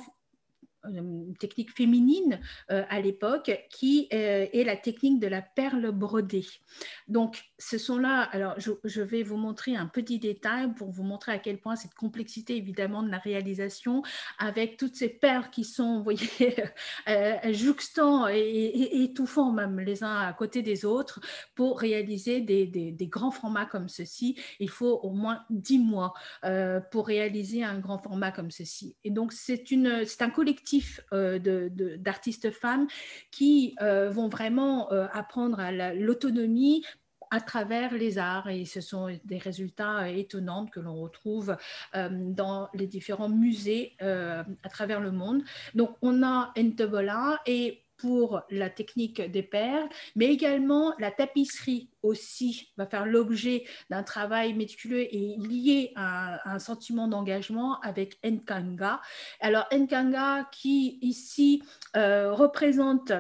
Speaker 1: une technique féminine euh, à l'époque qui euh, est la technique de la perle brodée. Donc, ce sont là, alors je, je vais vous montrer un petit détail pour vous montrer à quel point cette complexité évidemment de la réalisation avec toutes ces perles qui sont, vous voyez, euh, jouxtant et, et, et étouffant même les uns à côté des autres pour réaliser des, des, des grands formats comme ceci. Il faut au moins dix mois euh, pour réaliser un grand format comme ceci. Et donc, c'est un collectif Euh, de, de, d'artistes femmes qui euh, vont vraiment euh, apprendre à l'autonomie à travers les arts et ce sont des résultats euh, étonnants que l'on retrouve euh, dans les différents musées euh, à travers le monde. Donc on a Ntobela et pour la technique des perles, mais également la tapisserie aussi va faire l'objet d'un travail méticuleux et lié à, à un sentiment d'engagement avec Nkanga. Alors Nkanga qui ici euh, représente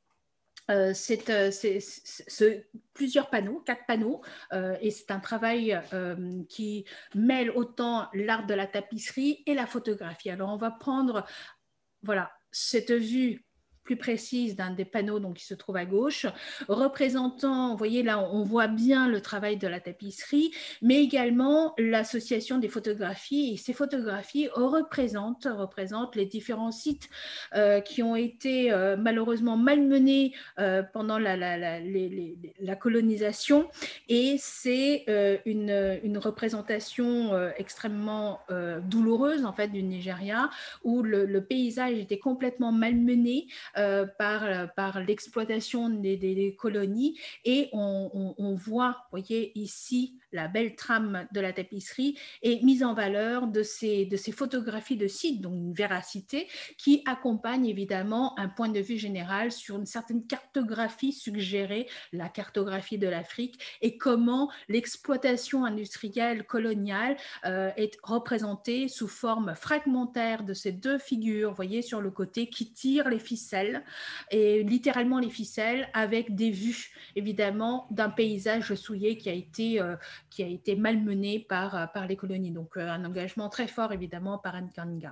Speaker 1: Euh, c'est, euh, c'est, c'est, c'est plusieurs panneaux, quatre panneaux, euh, et c'est un travail euh, qui mêle autant l'art de la tapisserie et la photographie. Alors on va prendre, voilà, cette vue plus précise d'un des panneaux donc, qui se trouve à gauche, représentant, vous voyez là, on voit bien le travail de la tapisserie, mais également l'association des photographies. Et ces photographies représentent, représentent les différents sites euh, qui ont été euh, malheureusement malmenés euh, pendant la, la, la, les, les, la colonisation. Et c'est euh, une, une représentation euh, extrêmement euh, douloureuse en fait du Nigeria, où le, le paysage était complètement malmené euh, par, par l'exploitation des, des, des colonies et on, on, on voit, vous voyez ici, la belle trame de la tapisserie et mise en valeur de ces, de ces photographies de sites, donc une véracité qui accompagne évidemment un point de vue général sur une certaine cartographie suggérée, la cartographie de l'Afrique et comment l'exploitation industrielle coloniale euh, est représentée sous forme fragmentaire de ces deux figures, vous voyez sur le côté, qui tirent les ficelles, et littéralement les ficelles, avec des vues évidemment d'un paysage souillé qui a été, euh, qui a été malmené par, par les colonies. Donc euh, un engagement très fort évidemment par Nkanga.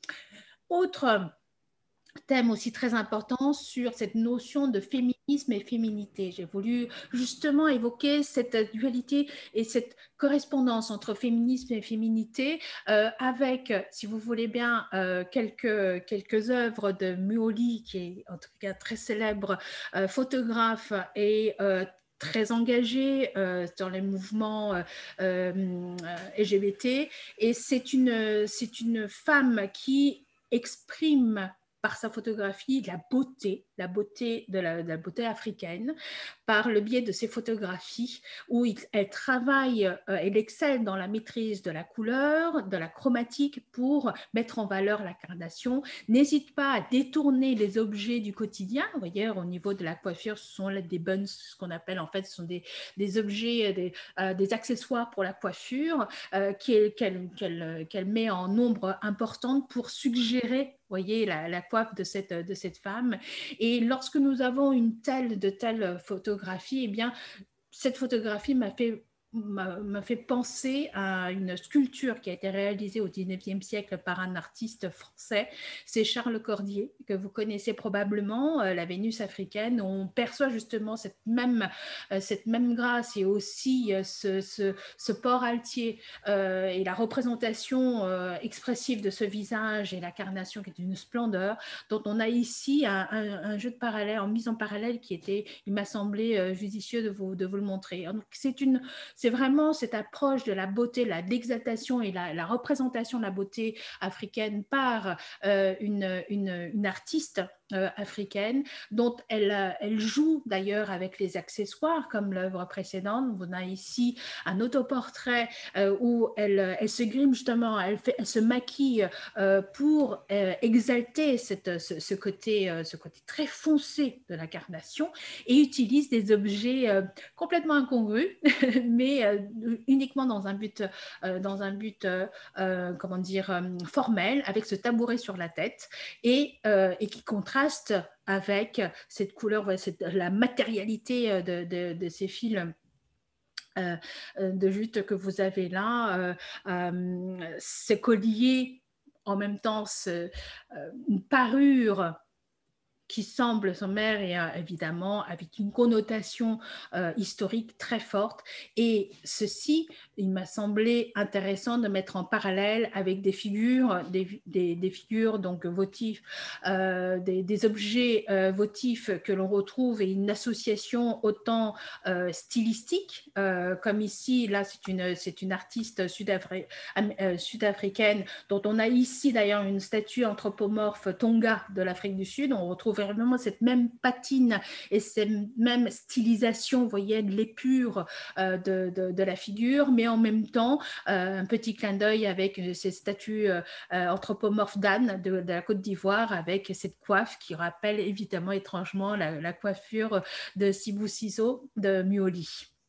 Speaker 1: Autre thème aussi très important sur cette notion de féminisme et féminité. J'ai voulu justement évoquer cette dualité et cette correspondance entre féminisme et féminité euh, avec, si vous voulez bien, euh, quelques, quelques œuvres de Muoli, qui est en tout cas très célèbre euh, photographe et euh, très engagée euh, dans les mouvements euh, euh, L G B T. Et c'est une, c'est une femme qui exprime par sa photographie la beauté, la beauté de la, de la beauté africaine, par le biais de ses photographies où il, elle travaille, euh, elle excelle dans la maîtrise de la couleur, de la chromatique pour mettre en valeur l'incarnation. N'hésite pas à détourner les objets du quotidien. Vous voyez, au niveau de la coiffure, ce sont des buns, ce qu'on appelle en fait, ce sont des, des objets, des, euh, des accessoires pour la coiffure euh, qu'elle, qu'elle, qu'elle, qu'elle met en nombre important pour suggérer voyez la, la coiffe de cette, de cette femme. Et lorsque nous avons une telle, de telles photographies, eh bien, cette photographie m'a fait m'a fait penser à une sculpture qui a été réalisée au dix-neuvième siècle par un artiste français. C'est Charles Cordier, que vous connaissez probablement, euh, la Vénus africaine, où on perçoit justement cette même, euh, cette même grâce et aussi euh, ce, ce, ce port altier euh, et la représentation euh, expressive de ce visage et la carnation qui est d'une splendeur, dont on a ici un, un, un jeu de parallèle, en mise en parallèle qui était, il m'a semblé euh, judicieux de vous, de vous le montrer. Donc c'est une c'est vraiment cette approche de la beauté, de l'exaltation et la, la représentation de la beauté africaine par euh, une, une, une artiste euh, africaine, dont elle, elle joue d'ailleurs avec les accessoires, comme l'œuvre précédente. On a ici un autoportrait euh, où elle, elle se grime justement, elle, fait, elle se maquille euh, pour euh, exalter cette, ce, ce, côté, euh, ce côté très foncé de l'incarnation et utilise des objets euh, complètement incongrus, mais euh, uniquement dans un but, euh, dans un but euh, euh, comment dire, euh, formel, avec ce tabouret sur la tête, et, euh, et qui contraste avec cette couleur, cette, la matérialité de, de, de ces fils euh, de jute que vous avez là, euh, euh, ces colliers, en même temps, ce, euh, une parure qui semble sommaire et euh, évidemment avec une connotation euh, historique très forte. Et ceci, il m'a semblé intéressant de mettre en parallèle avec des figures, des, des, des figures donc votives, euh, des, des objets euh, votifs que l'on retrouve et une association autant euh, stylistique, euh, comme ici, là c'est une, c'est une artiste sud-afri euh, sud-africaine dont on a ici d'ailleurs une statue anthropomorphe Tonga de l'Afrique du Sud. On retrouve vraiment cette même patine et cette même stylisation, vous voyez, de l'épure euh, de, de, de la figure, mais en même temps, euh, un petit clin d'œil avec ces statues euh, anthropomorphes d'Anne de, de la Côte d'Ivoire, avec cette coiffe qui rappelle évidemment étrangement la, la coiffure de Sibou Siso de Muoli.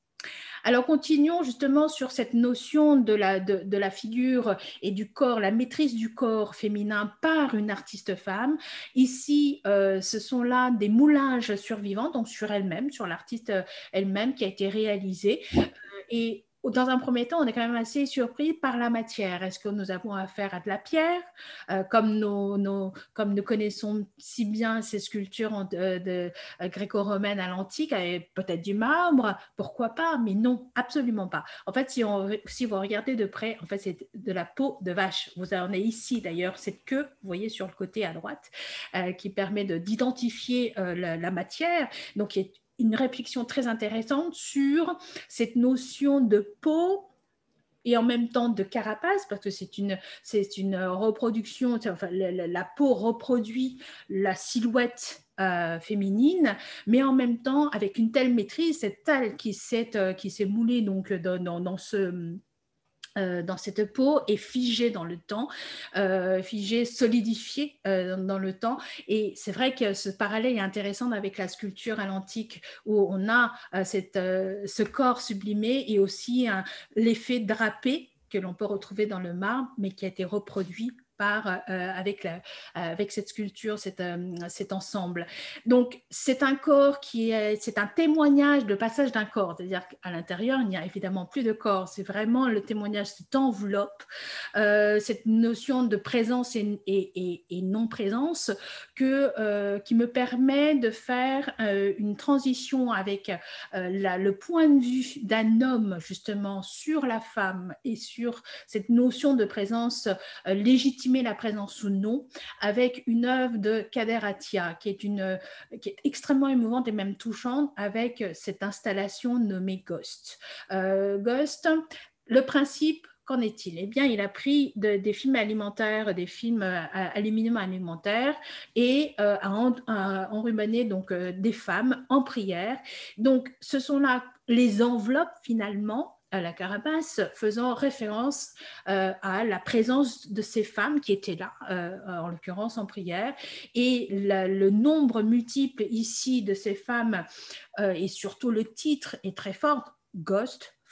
Speaker 1: Alors, continuons justement sur cette notion de la, de, de la figure et du corps, la maîtrise du corps féminin par une artiste femme. Ici, euh, ce sont là des moulages survivants, donc sur elle-même, sur l'artiste elle-même qui a été réalisée. Euh, et dans un premier temps, on est quand même assez surpris par la matière. Est-ce que nous avons affaire à de la pierre, euh, comme, nos, nos, comme nous connaissons si bien ces sculptures de, de, de gréco-romaines à l'antique, avec peut-être du marbre, pourquoi pas, mais non, absolument pas. En fait, si, on, si vous regardez de près, en fait, c'est de la peau de vache. Vous en avez ici d'ailleurs cette queue, vous voyez sur le côté à droite, euh, qui permet d'identifier euh, la, la matière, donc qui est une réflexion très intéressante sur cette notion de peau et en même temps de carapace, parce que c'est une, c'est une reproduction, enfin, la, la, la peau reproduit la silhouette euh, féminine, mais en même temps avec une telle maîtrise, cette taille qui s'est, euh, qui s'est moulée donc, dans, dans, dans ce... Euh, dans cette peau est figée dans le temps, euh, figée, solidifiée euh, dans, dans le temps. Et c'est vrai que ce parallèle est intéressant avec la sculpture à l'antique où on a euh, cette, euh, ce corps sublimé et aussi hein, l'effet drapé que l'on peut retrouver dans le marbre, mais qui a été reproduit par, euh, avec, la, avec cette sculpture, cet, euh, cet ensemble. Donc, c'est un corps qui est, c'est un témoignage de passage d'un corps, c'est-à-dire qu'à l'intérieur, il n'y a évidemment plus de corps, c'est vraiment le témoignage, cette enveloppe, euh, cette notion de présence et, et, et, et non-présence que, euh, qui me permet de faire euh, une transition avec euh, la, le point de vue d'un homme, justement, sur la femme et sur cette notion de présence euh, légitime la présence ou non, avec une œuvre de Kader Attia qui est, une, qui est extrêmement émouvante et même touchante avec cette installation nommée Ghost. Euh, Ghost, le principe, qu'en est-il? Eh bien, il a pris de, des films alimentaires, des films à aluminium alimentaire et euh, a, en, a enrubanné donc, euh, des femmes en prière. Donc, ce sont là les enveloppes finalement à la carapace, faisant référence euh, à la présence de ces femmes qui étaient là, euh, en l'occurrence en prière, et la, le nombre multiple ici de ces femmes, euh, et surtout le titre est très fort, Ghost,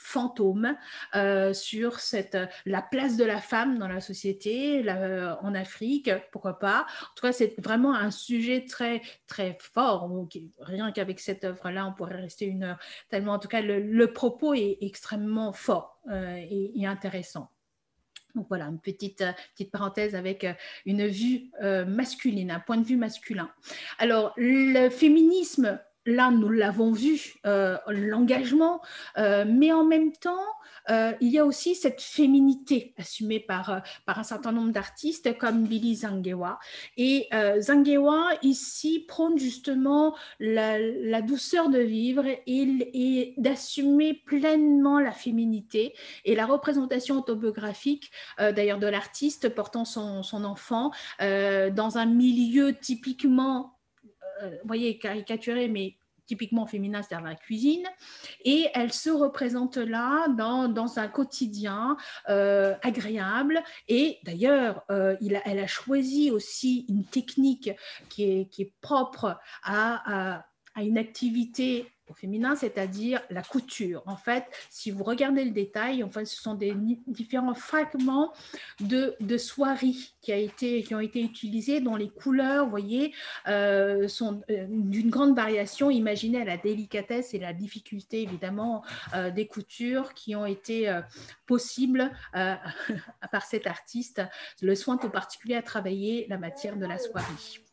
Speaker 1: fantôme euh, sur cette, la place de la femme dans la société, la, en Afrique, pourquoi pas. En tout cas, c'est vraiment un sujet très, très fort. Okay. Rien qu'avec cette œuvre-là, on pourrait rester une heure. Tellement, en tout cas, le, le propos est extrêmement fort euh, et, et intéressant. Donc voilà, une petite, petite parenthèse avec une vue euh, masculine, un point de vue masculin. Alors, le féminisme, là, nous l'avons vu, euh, l'engagement, euh, mais en même temps, euh, il y a aussi cette féminité assumée par, euh, par un certain nombre d'artistes comme Billy Zangewa. Et euh, Zangewa, ici, prône justement la, la douceur de vivre et, et d'assumer pleinement la féminité et la représentation autobiographique, euh, d'ailleurs, de l'artiste portant son, son enfant euh, dans un milieu typiquement vous voyez, caricaturé, mais typiquement féminin, c'est-à-dire la cuisine, et elle se représente là dans, dans un quotidien euh, agréable, et d'ailleurs, euh, elle a choisi aussi une technique qui est, qui est propre à, à, à une activité au féminin, c'est-à-dire la couture. En fait, si vous regardez le détail, enfin, ce sont des différents fragments de, de soieries qui, a été, qui ont été utilisés, dont les couleurs, vous voyez, euh, sont euh, d'une grande variation. Imaginez la délicatesse et la difficulté, évidemment, euh, des coutures qui ont été euh, possibles euh, par cet artiste, le soin tout particulier à travailler la matière de la soierie.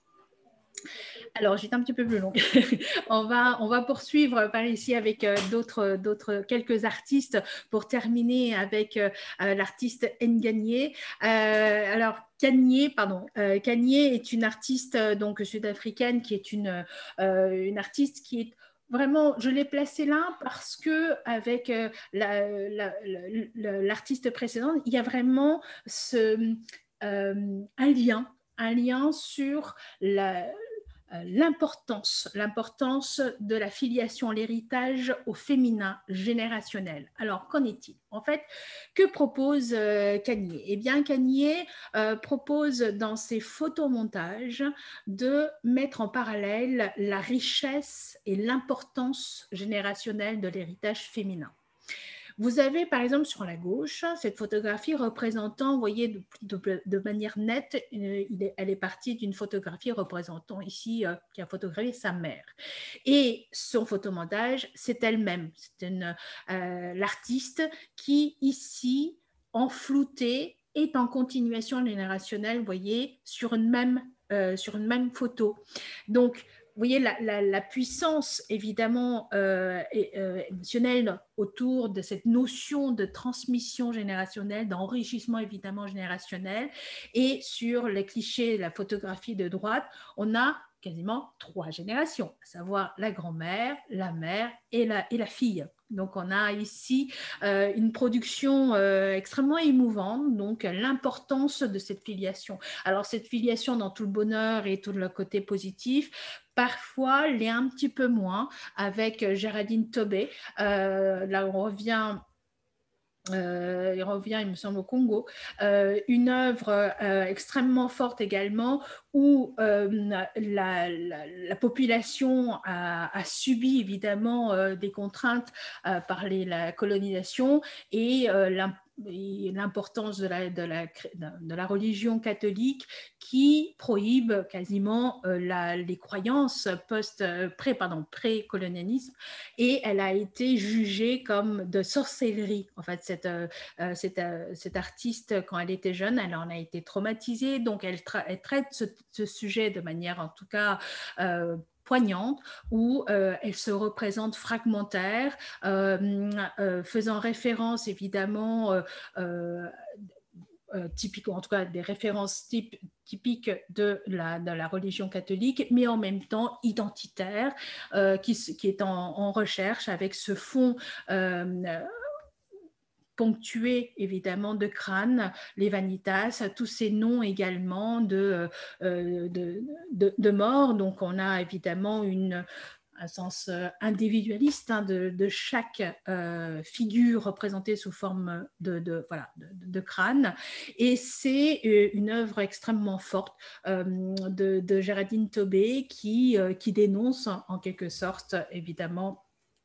Speaker 1: Alors, j'étais un petit peu plus longue. on, va, on va poursuivre par ici avec euh, d'autres, d'autres, quelques artistes pour terminer avec euh, l'artiste Nganyé. Euh, alors, Kanye, pardon, euh, Kanye est une artiste euh, donc sud-africaine qui est une, euh, une artiste qui est vraiment, je l'ai placée là parce que avec euh, la, la, la, l'artiste précédente, il y a vraiment ce, euh, un lien, un lien sur la l'importance, l'importance de la filiation, l'héritage au féminin générationnel. Alors, qu'en est-il? En fait, que propose euh, Kanye? Eh bien, Kanye euh, propose dans ses photomontages de mettre en parallèle la richesse et l'importance générationnelle de l'héritage féminin. Vous avez par exemple sur la gauche cette photographie représentant, vous voyez, de, de, de manière nette, il est, elle est partie d'une photographie représentant ici, euh, qui a photographié sa mère. Et son photomontage, c'est elle-même, c'est euh, l'artiste qui ici, en flouté, est en continuation générationnelle, vous voyez, sur une même, euh, sur une même photo. Donc, vous voyez la, la, la puissance évidemment euh, et, euh, émotionnelle autour de cette notion de transmission générationnelle, d'enrichissement évidemment générationnel. Et sur les clichés, la photographie de droite, on a quasiment trois générations, à savoir la grand-mère, la mère et la, et la fille. Donc, on a ici euh, une production euh, extrêmement émouvante, donc l'importance de cette filiation. Alors, cette filiation dans tout le bonheur et tout le côté positif, parfois l'est un petit peu moins avec Géraldine Tobé. Euh, là, on revient... Euh, il revient, il me semble, au Congo, euh, une œuvre euh, extrêmement forte également où euh, la, la, la population a, a subi évidemment euh, des contraintes euh, par les, la colonisation et euh, l'importance de la, de, la, de la religion catholique qui prohibe quasiment euh, la, les croyances post, euh, pré, pardon, pré-colonialisme, et elle a été jugée comme de sorcellerie. En fait, cette, euh, cette, euh, cette artiste, quand elle était jeune, elle en a été traumatisée, donc elle, tra elle traite ce, ce sujet de manière en tout cas euh, poignante, où euh, elle se représente fragmentaire, euh, euh, faisant référence évidemment euh, euh, euh, typiques, en tout cas des références type, typiques de la, de la religion catholique, mais en même temps identitaire, euh, qui, qui est en, en recherche avec ce fond euh, ponctué évidemment de crâne, les vanitas, tous ces noms également de, euh, de, de, de mort. Donc on a évidemment une, un sens individualiste hein, de, de chaque euh, figure représentée sous forme de, de, voilà, de, de crâne. Et c'est une œuvre extrêmement forte euh, de, de Géraldine Tobé qui, euh, qui dénonce en quelque sorte évidemment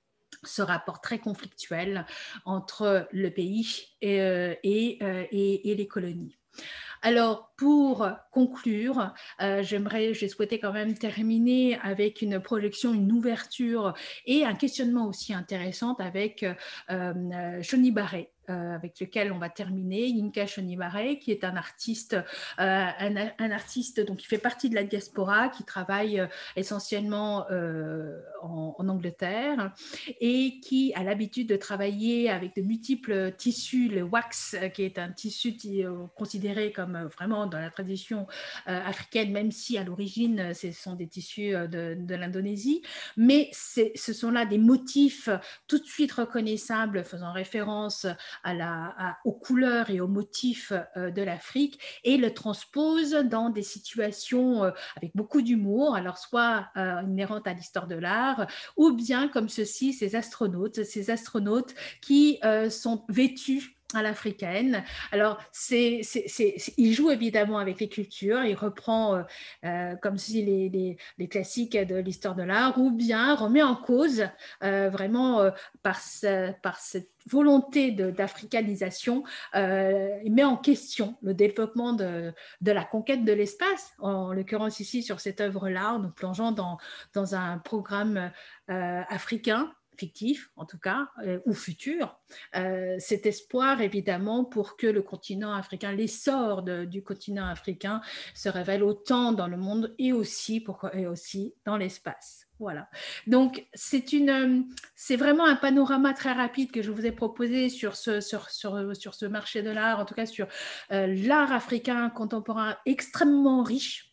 Speaker 1: ce rapport très conflictuel entre le pays et, euh, et, euh, et, et les colonies. Alors, pour conclure, euh, j'aimerais, j'ai souhaité quand même terminer avec une projection, une ouverture et un questionnement aussi intéressant avec euh, Shoni Barré. Euh, avec lequel on va terminer, Yinka Shoni Barré, qui est un artiste, euh, un, un, artiste donc qui fait partie de la diaspora, qui travaille euh, essentiellement euh, en, en Angleterre et qui a l'habitude de travailler avec de multiples tissus, le wax, qui est un tissu euh, considéré comme vraiment dans la tradition euh, africaine, même si à l'origine ce sont des tissus de, de l'Indonésie, mais ce sont là des motifs tout de suite reconnaissables faisant référence à la, à, aux couleurs et aux motifs euh, de l'Afrique et le transpose dans des situations euh, avec beaucoup d'humour, alors soit euh, inhérentes à l'histoire de l'art, ou bien comme ceci, ces astronautes, ces astronautes qui euh, sont vêtus à l'africaine. Alors, c'est, c'est, c'est, il joue évidemment avec les cultures, il reprend euh, euh, comme si les, les, les classiques de l'histoire de l'art, ou bien remet en cause euh, vraiment euh, par, ce, par cette volonté de, d'africanisation, euh, il met en question le développement de, de la conquête de l'espace, en l'occurrence ici sur cette œuvre-là, en nous plongeant dans, dans un programme euh, africain, fictif en tout cas, euh, ou futur, euh, cet espoir évidemment pour que le continent africain, l'essor de, du continent africain se révèle autant dans le monde et aussi, pourquoi, et aussi dans l'espace. Voilà. Donc, c'est, une, c'est vraiment un panorama très rapide que je vous ai proposé sur ce, sur, sur, sur ce marché de l'art, en tout cas sur euh, l'art africain contemporain extrêmement riche.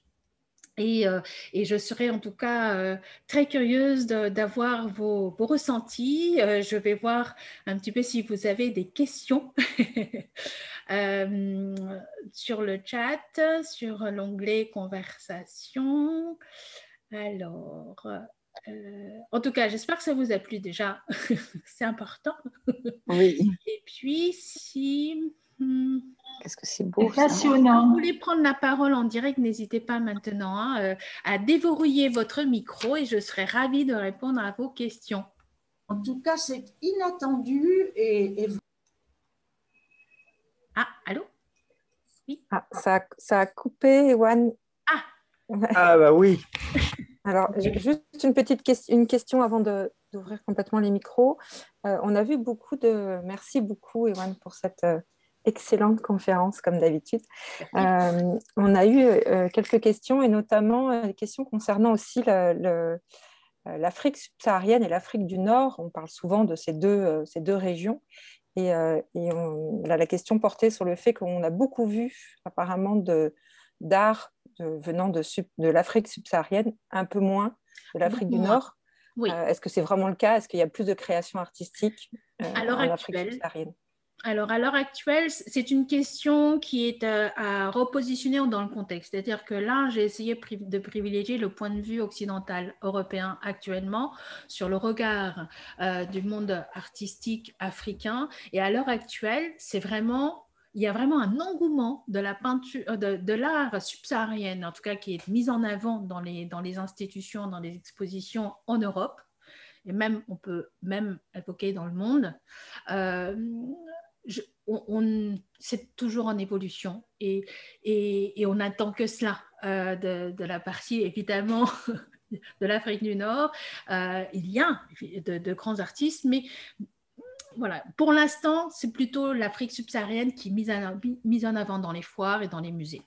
Speaker 1: Et, euh, et je serais en tout cas euh, très curieuse de, d'avoir vos, vos ressentis. Euh, je vais voir un petit peu si vous avez des questions euh, sur le chat, sur l'onglet conversation. Alors, euh, en tout cas, j'espère que ça vous a plu déjà. C'est important.
Speaker 2: Oui.
Speaker 1: Et puis, si... Hmm,
Speaker 2: qu'est-ce que c'est beau,
Speaker 3: c'est passionnant.
Speaker 1: Si vous voulez prendre la parole en direct, n'hésitez pas maintenant hein, euh, à déverrouiller votre micro et je serai ravie de répondre à vos questions.
Speaker 3: En tout cas, c'est inattendu et, et...
Speaker 1: Ah, allô? Oui.
Speaker 2: Ah, ça, ça a coupé, Ewan.
Speaker 1: Ah,
Speaker 4: ah bah oui.
Speaker 2: Alors, juste une petite question, une question avant de, d'ouvrir complètement les micros. Euh, on a vu beaucoup de... Merci beaucoup, Ewan, pour cette euh, excellente conférence, comme d'habitude. Euh, on a eu euh, quelques questions, et notamment euh, des questions concernant aussi le, le, l'Afrique subsaharienne et l'Afrique du Nord. On parle souvent de ces deux, euh, ces deux régions. Et, euh, et on, là, la question portait sur le fait qu'on a beaucoup vu, apparemment, de, d'art de, venant de, sub, de l'Afrique subsaharienne, un peu moins de l'Afrique beaucoup du moins. Nord.
Speaker 1: Oui.
Speaker 2: Euh, est-ce que c'est vraiment le cas? Est-ce qu'il y a plus de création artistique euh,
Speaker 1: à l'heure
Speaker 2: en
Speaker 1: actuelle,
Speaker 2: Afrique subsaharienne?
Speaker 1: Alors, à l'heure actuelle, c'est une question qui est à, à repositionner dans le contexte. C'est-à-dire que là, j'ai essayé de privilégier le point de vue occidental européen actuellement sur le regard euh, du monde artistique africain. Et à l'heure actuelle, c'est vraiment... il y a vraiment un engouement de la peinture, de, de l'art subsaharienne, en tout cas qui est mis en avant dans les, dans les institutions, dans les expositions en Europe. Et même, on peut même évoquer dans le monde. Euh, Je, on, on, c'est toujours en évolution et, et, et on n'attend que cela euh, de, de la partie évidemment de l'Afrique du Nord. Euh, il y a de, de grands artistes, mais voilà, pour l'instant, c'est plutôt l'Afrique subsaharienne qui est mise en, mise en avant dans les foires et dans les musées.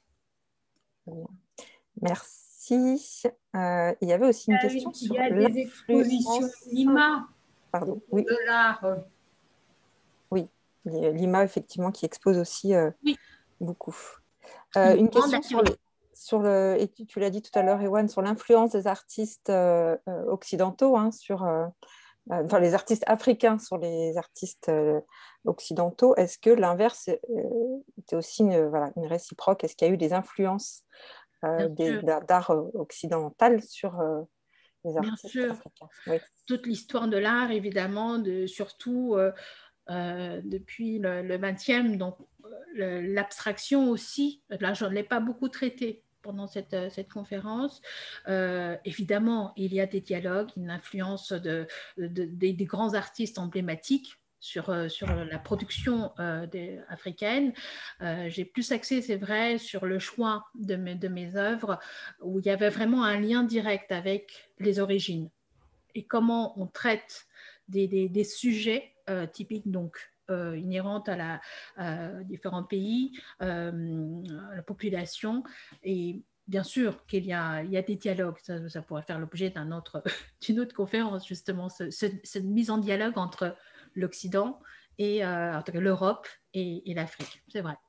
Speaker 2: Merci. Euh, il y avait aussi une question
Speaker 3: il
Speaker 2: sur
Speaker 3: y a des expositions Lima
Speaker 2: Pardon, oui.
Speaker 3: de l'art.
Speaker 2: Oui, Lima, effectivement, qui expose aussi euh,
Speaker 1: oui.
Speaker 2: beaucoup. Euh, une question sur le, sur le, et tu, tu l'as dit tout à l'heure, Ewan, sur l'influence des artistes euh, occidentaux, hein, sur, euh, enfin les artistes africains sur les artistes euh, occidentaux. Est-ce que l'inverse euh, était aussi une, voilà, une réciproque? Est-ce qu'il y a eu des influences euh, des, d'art occidental sur euh, les artistes
Speaker 1: Bien sûr.
Speaker 2: africains? Oui.
Speaker 1: Toute l'histoire de l'art, évidemment, de, surtout euh, euh, depuis le, le vingtième, donc le, l'abstraction aussi, là je ne l'ai pas beaucoup traité, pendant cette, cette conférence. Euh, évidemment, il y a des dialogues, une influence de, de, de, des, des grands artistes emblématiques sur, sur la production euh, des, africaine. Euh, j'ai plus axé, c'est vrai, sur le choix de mes, de mes œuvres, où il y avait vraiment un lien direct avec les origines et comment on traite des, des, des sujets euh, typiques, donc euh, inhérentes à, la, à différents pays, euh, à la population. Et bien sûr qu'il y a, il y a des dialogues, ça, ça pourrait faire l'objet d'un autre, d'une autre conférence, justement, ce, ce, cette mise en dialogue entre l'Occident et euh, l'Europe et, et l'Afrique. C'est vrai.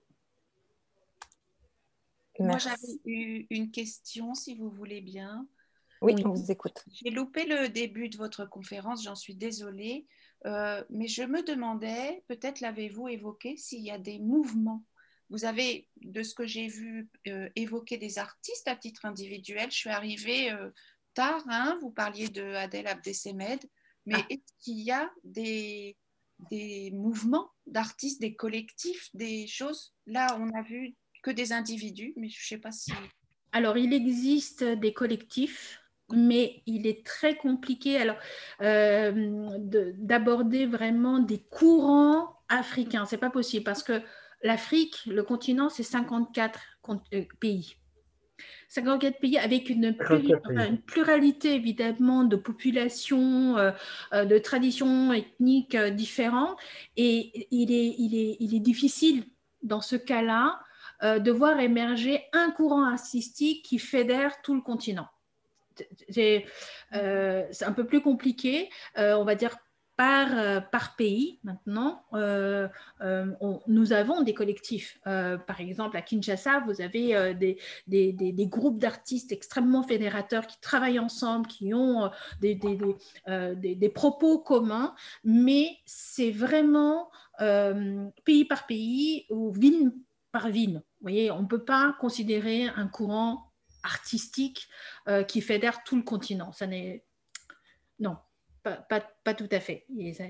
Speaker 4: Moi, j'avais eu une question, si vous voulez bien.
Speaker 2: Oui, on vous écoute.
Speaker 4: J'ai loupé le début de votre conférence, j'en suis désolée, euh, mais je me demandais, peut-être l'avez-vous évoqué, s'il y a des mouvements. Vous avez, de ce que j'ai vu, euh, évoqué des artistes à titre individuel. Je suis arrivée euh, tard, hein, vous parliez de Adel Abdessemed, mais ah. Est-ce qu'il y a des, des mouvements d'artistes, des collectifs, des choses? Là, on a vu que des individus, mais je ne sais pas si...
Speaker 1: Alors, il existe des collectifs, mais il est très compliqué alors, euh, de, d'aborder vraiment des courants africains. Ce n'est pas possible parce que l'Afrique, le continent, c'est cinquante-quatre pays. cinquante-quatre pays avec une, pluri, enfin, une pluralité évidemment de populations, euh, de traditions ethniques euh, différentes. Et il est, il est, il est difficile dans ce cas-là euh, de voir émerger un courant artistique qui fédère tout le continent. C'est, euh, c'est un peu plus compliqué, euh, on va dire par, euh, par pays maintenant. Euh, euh, on, nous avons des collectifs. Euh, par exemple, à Kinshasa, vous avez euh, des, des, des, des groupes d'artistes extrêmement fédérateurs qui travaillent ensemble, qui ont euh, des, des, des, euh, des, des propos communs, mais c'est vraiment euh, pays par pays ou ville par ville. Vous voyez, on ne peut pas considérer un courant artistique euh, qui fédère tout le continent. Ça n'est... Non, pas, pas, pas tout à fait.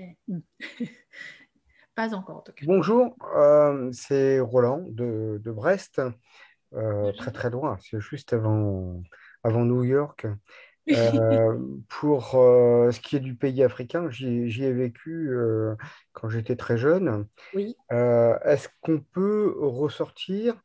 Speaker 1: Pas encore, en tout cas.
Speaker 5: Bonjour, euh, c'est Roland de, de Brest, euh, très très loin, c'est juste avant, avant New York. Euh, pour euh, ce qui est du pays africain, j'y, j'y ai vécu euh, quand j'étais très jeune.
Speaker 1: Oui.
Speaker 5: Euh, est-ce qu'on peut ressortir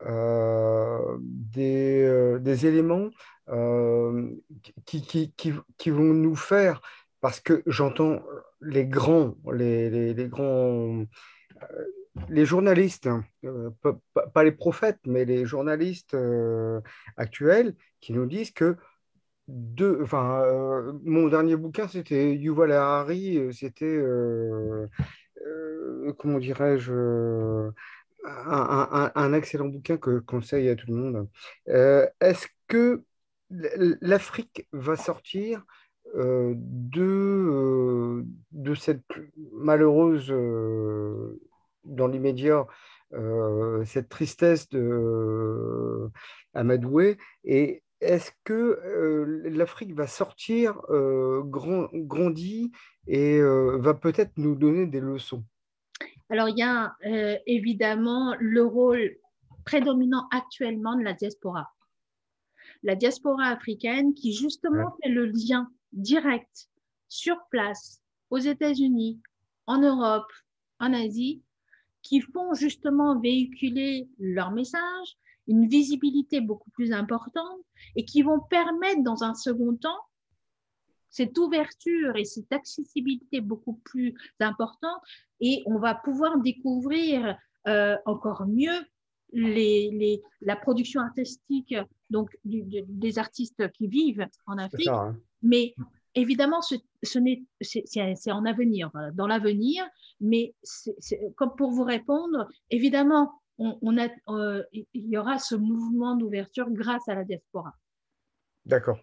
Speaker 5: euh, des, euh, des éléments euh, qui, qui, qui, qui vont nous faire, parce que j'entends les grands, les, les, les grands, euh, les journalistes, hein, euh, pas, pas les prophètes, mais les journalistes euh, actuels qui nous disent que deux, enfin, euh, mon dernier bouquin, c'était Yuval Harari, euh, c'était, euh, euh, comment dirais-je, euh, un, un- un excellent bouquin que je conseille à tout le monde. Euh, est-ce que l- l'Afrique va sortir euh, de, euh, de cette malheureuse, euh, dans l'immédiat, euh, cette tristesse de euh, Amadoué, et est-ce que euh, l'Afrique va sortir euh, grand, grandie et euh, va peut-être nous donner des leçons?
Speaker 1: Alors, il y a euh, évidemment le rôle prédominant actuellement de la diaspora. La diaspora africaine qui justement fait le lien direct sur place aux États-Unis, en Europe, en Asie, qui font justement véhiculer leur message, une visibilité beaucoup plus importante et qui vont permettre dans un second temps cette ouverture et cette accessibilité beaucoup plus importante et on va pouvoir découvrir euh, encore mieux les, les, la production artistique donc, du, du, des artistes qui vivent en Afrique.
Speaker 5: Ça, hein.
Speaker 1: Mais évidemment, ce, ce n'est, c'est, c'est en avenir, dans l'avenir, mais c'est, c'est, comme pour vous répondre, évidemment, on, on a, euh, il y aura ce mouvement d'ouverture grâce à la diaspora.
Speaker 5: D'accord.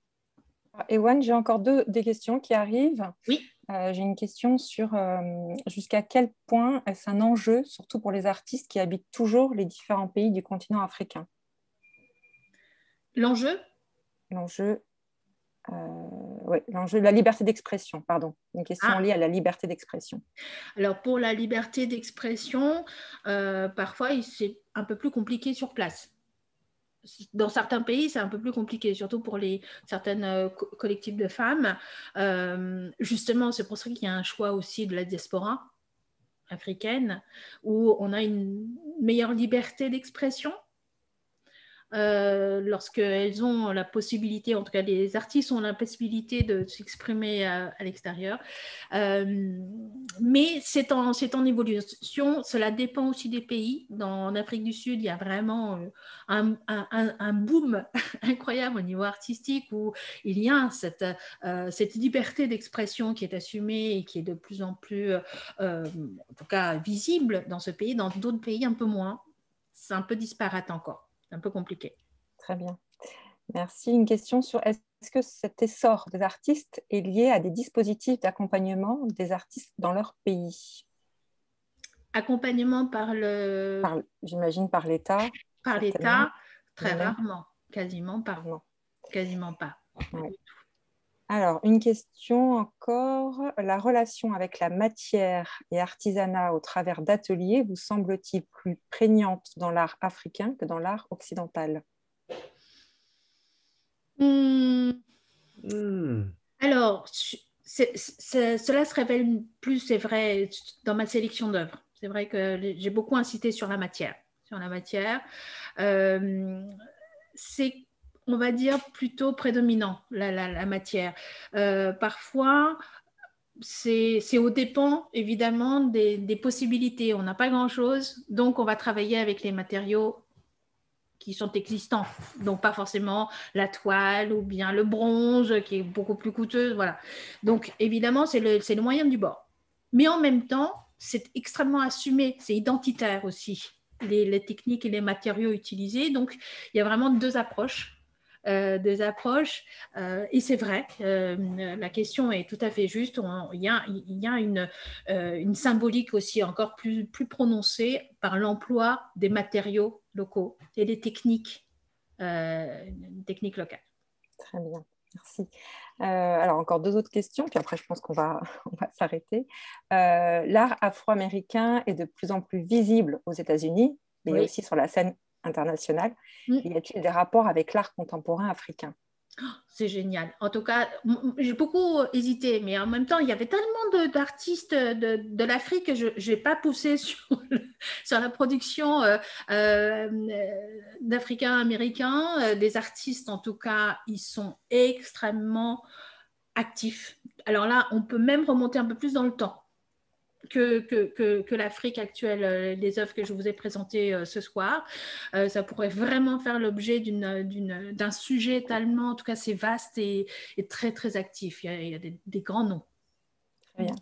Speaker 2: Ewan, j'ai encore deux des questions qui arrivent.
Speaker 1: Oui.
Speaker 2: Euh, j'ai une question sur euh, jusqu'à quel point est-ce un enjeu, surtout pour les artistes qui habitent toujours les différents pays du continent africain?
Speaker 1: L'enjeu?
Speaker 2: L'enjeu, euh, oui, l'enjeu de la liberté d'expression, pardon. Une question ah. liée à la liberté d'expression.
Speaker 1: Alors, pour la liberté d'expression, euh, parfois, c'est un peu plus compliqué sur place. dans certains pays, c'est un peu plus compliqué, surtout pour les certaines euh, co collectifs de femmes. Euh, justement, c'est pour ça qu'il y a un choix aussi de la diaspora africaine, où on a une meilleure liberté d'expression. Euh, lorsqu'elles ont la possibilité, en tout cas les artistes ont la possibilité de s'exprimer à, à l'extérieur. Euh, mais c'est en, c'est en évolution, cela dépend aussi des pays. Dans, en Afrique du Sud, il y a vraiment un, un, un boom incroyable au niveau artistique où il y a cette, euh, cette liberté d'expression qui est assumée et qui est de plus en plus, euh, en tout cas, visible dans ce pays. Dans d'autres pays, un peu moins. C'est un peu disparate encore. C'est un peu compliqué.
Speaker 2: Très bien. Merci. Une question sur est-ce que cet essor des artistes est lié à des dispositifs d'accompagnement des artistes dans leur pays?
Speaker 1: Accompagnement par le...
Speaker 2: Par, j'imagine par l'État.
Speaker 1: Par l'État, très
Speaker 2: Mais
Speaker 1: rarement. Quasiment pas.
Speaker 2: Non.
Speaker 1: Quasiment pas.
Speaker 2: Ouais. Alors, une question encore. La relation avec la matière et artisanat au travers d'ateliers vous semble-t-il plus prégnante dans l'art africain que dans l'art occidental?
Speaker 1: Mmh.
Speaker 5: Hmm.
Speaker 1: Alors, c'est, c'est, cela se révèle plus, c'est vrai, dans ma sélection d'œuvres. C'est vrai que j'ai beaucoup insisté sur la matière. Sur la matière. Euh, c'est, on va dire, plutôt prédominant, la, la, la matière. Euh, parfois... C'est, c'est aux dépens, évidemment, des, des possibilités. On n'a pas grand-chose, donc on va travailler avec les matériaux qui sont existants. Donc, pas forcément la toile ou bien le bronze, qui est beaucoup plus coûteux. Voilà. Donc, évidemment, c'est le, c'est le moyen du bord. Mais en même temps, c'est extrêmement assumé, c'est identitaire aussi, les, les techniques et les matériaux utilisés. Donc, il y a vraiment deux approches. Euh, des approches euh, et c'est vrai, euh, la question est tout à fait juste. On, il y a, il y a une, euh, une symbolique aussi encore plus, plus prononcée par l'emploi des matériaux locaux et des techniques, euh, techniques locales.
Speaker 2: Très bien, merci. Euh, alors encore deux autres questions, puis après je pense qu'on va, on va s'arrêter. Euh, l'art afro-américain est de plus en plus visible aux États-Unis, mais oui. aussi sur la scène internationale. Mm. Y a-t-il des rapports avec l'art contemporain africain?
Speaker 1: C'est génial. En tout cas, j'ai beaucoup hésité, mais en même temps, il y avait tellement d'artistes de, de, de l'Afrique que je n'ai pas poussé sur, le, sur la production euh, euh, d'Africains-Américains. Euh, des artistes, en tout cas, ils sont extrêmement actifs. Alors là, on peut même remonter un peu plus dans le temps. Que, que, que, que l'Afrique actuelle, euh, les œuvres que je vous ai présentées euh, ce soir. Euh, ça pourrait vraiment faire l'objet d'un sujet tellement, en tout cas, c'est vaste et, et très, très actif. Il y a, il y a des, des grands noms.
Speaker 2: Très bien.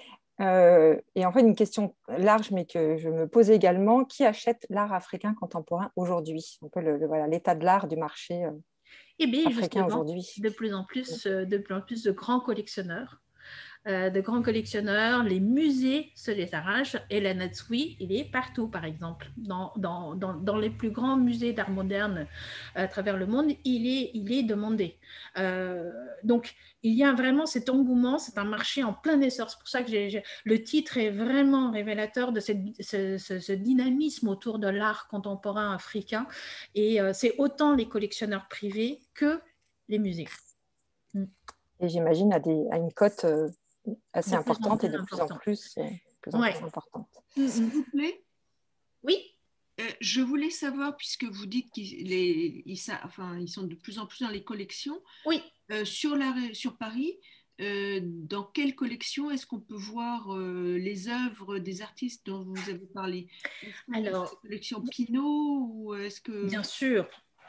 Speaker 2: Euh, et en fait, une question large, mais que je me posais également, qui achète l'art africain contemporain aujourd'hui? Un peu le, le, voilà, l'état de l'art du marché euh,
Speaker 1: eh bien,
Speaker 2: africain aujourd'hui.
Speaker 1: De plus en plus, euh, de plus en plus de grands collectionneurs. Euh, de grands collectionneurs, les musées se les arrachent et la Natsui, il est partout, par exemple. Dans, dans, dans, dans les plus grands musées d'art moderne à travers le monde, il est, il est demandé. Euh, donc, il y a vraiment cet engouement, c'est un marché en plein essor. C'est pour ça que j'ai, j'ai, le titre est vraiment révélateur de cette, ce, ce, ce dynamisme autour de l'art contemporain africain. Et euh, c'est autant les collectionneurs privés que les musées.
Speaker 2: Mm. Et j'imagine à, des, à une cote... Euh... assez
Speaker 1: de
Speaker 2: importante
Speaker 1: plus
Speaker 2: et de
Speaker 1: important.
Speaker 2: plus en plus, euh, plus, en
Speaker 1: ouais.
Speaker 2: plus importante.
Speaker 4: S'il vous plaît.
Speaker 1: Oui.
Speaker 4: Euh, je voulais savoir, puisque vous dites qu'ils les, ils, enfin, ils sont de plus en plus dans les collections,
Speaker 1: oui.
Speaker 4: euh, sur, la, sur Paris, euh, dans quelle collection est-ce qu'on peut voir euh, les œuvres des artistes dont vous avez parlé? Est-ce que
Speaker 1: Alors,
Speaker 4: c'est la collection Pinault ou est-ce que...
Speaker 1: Bien sûr.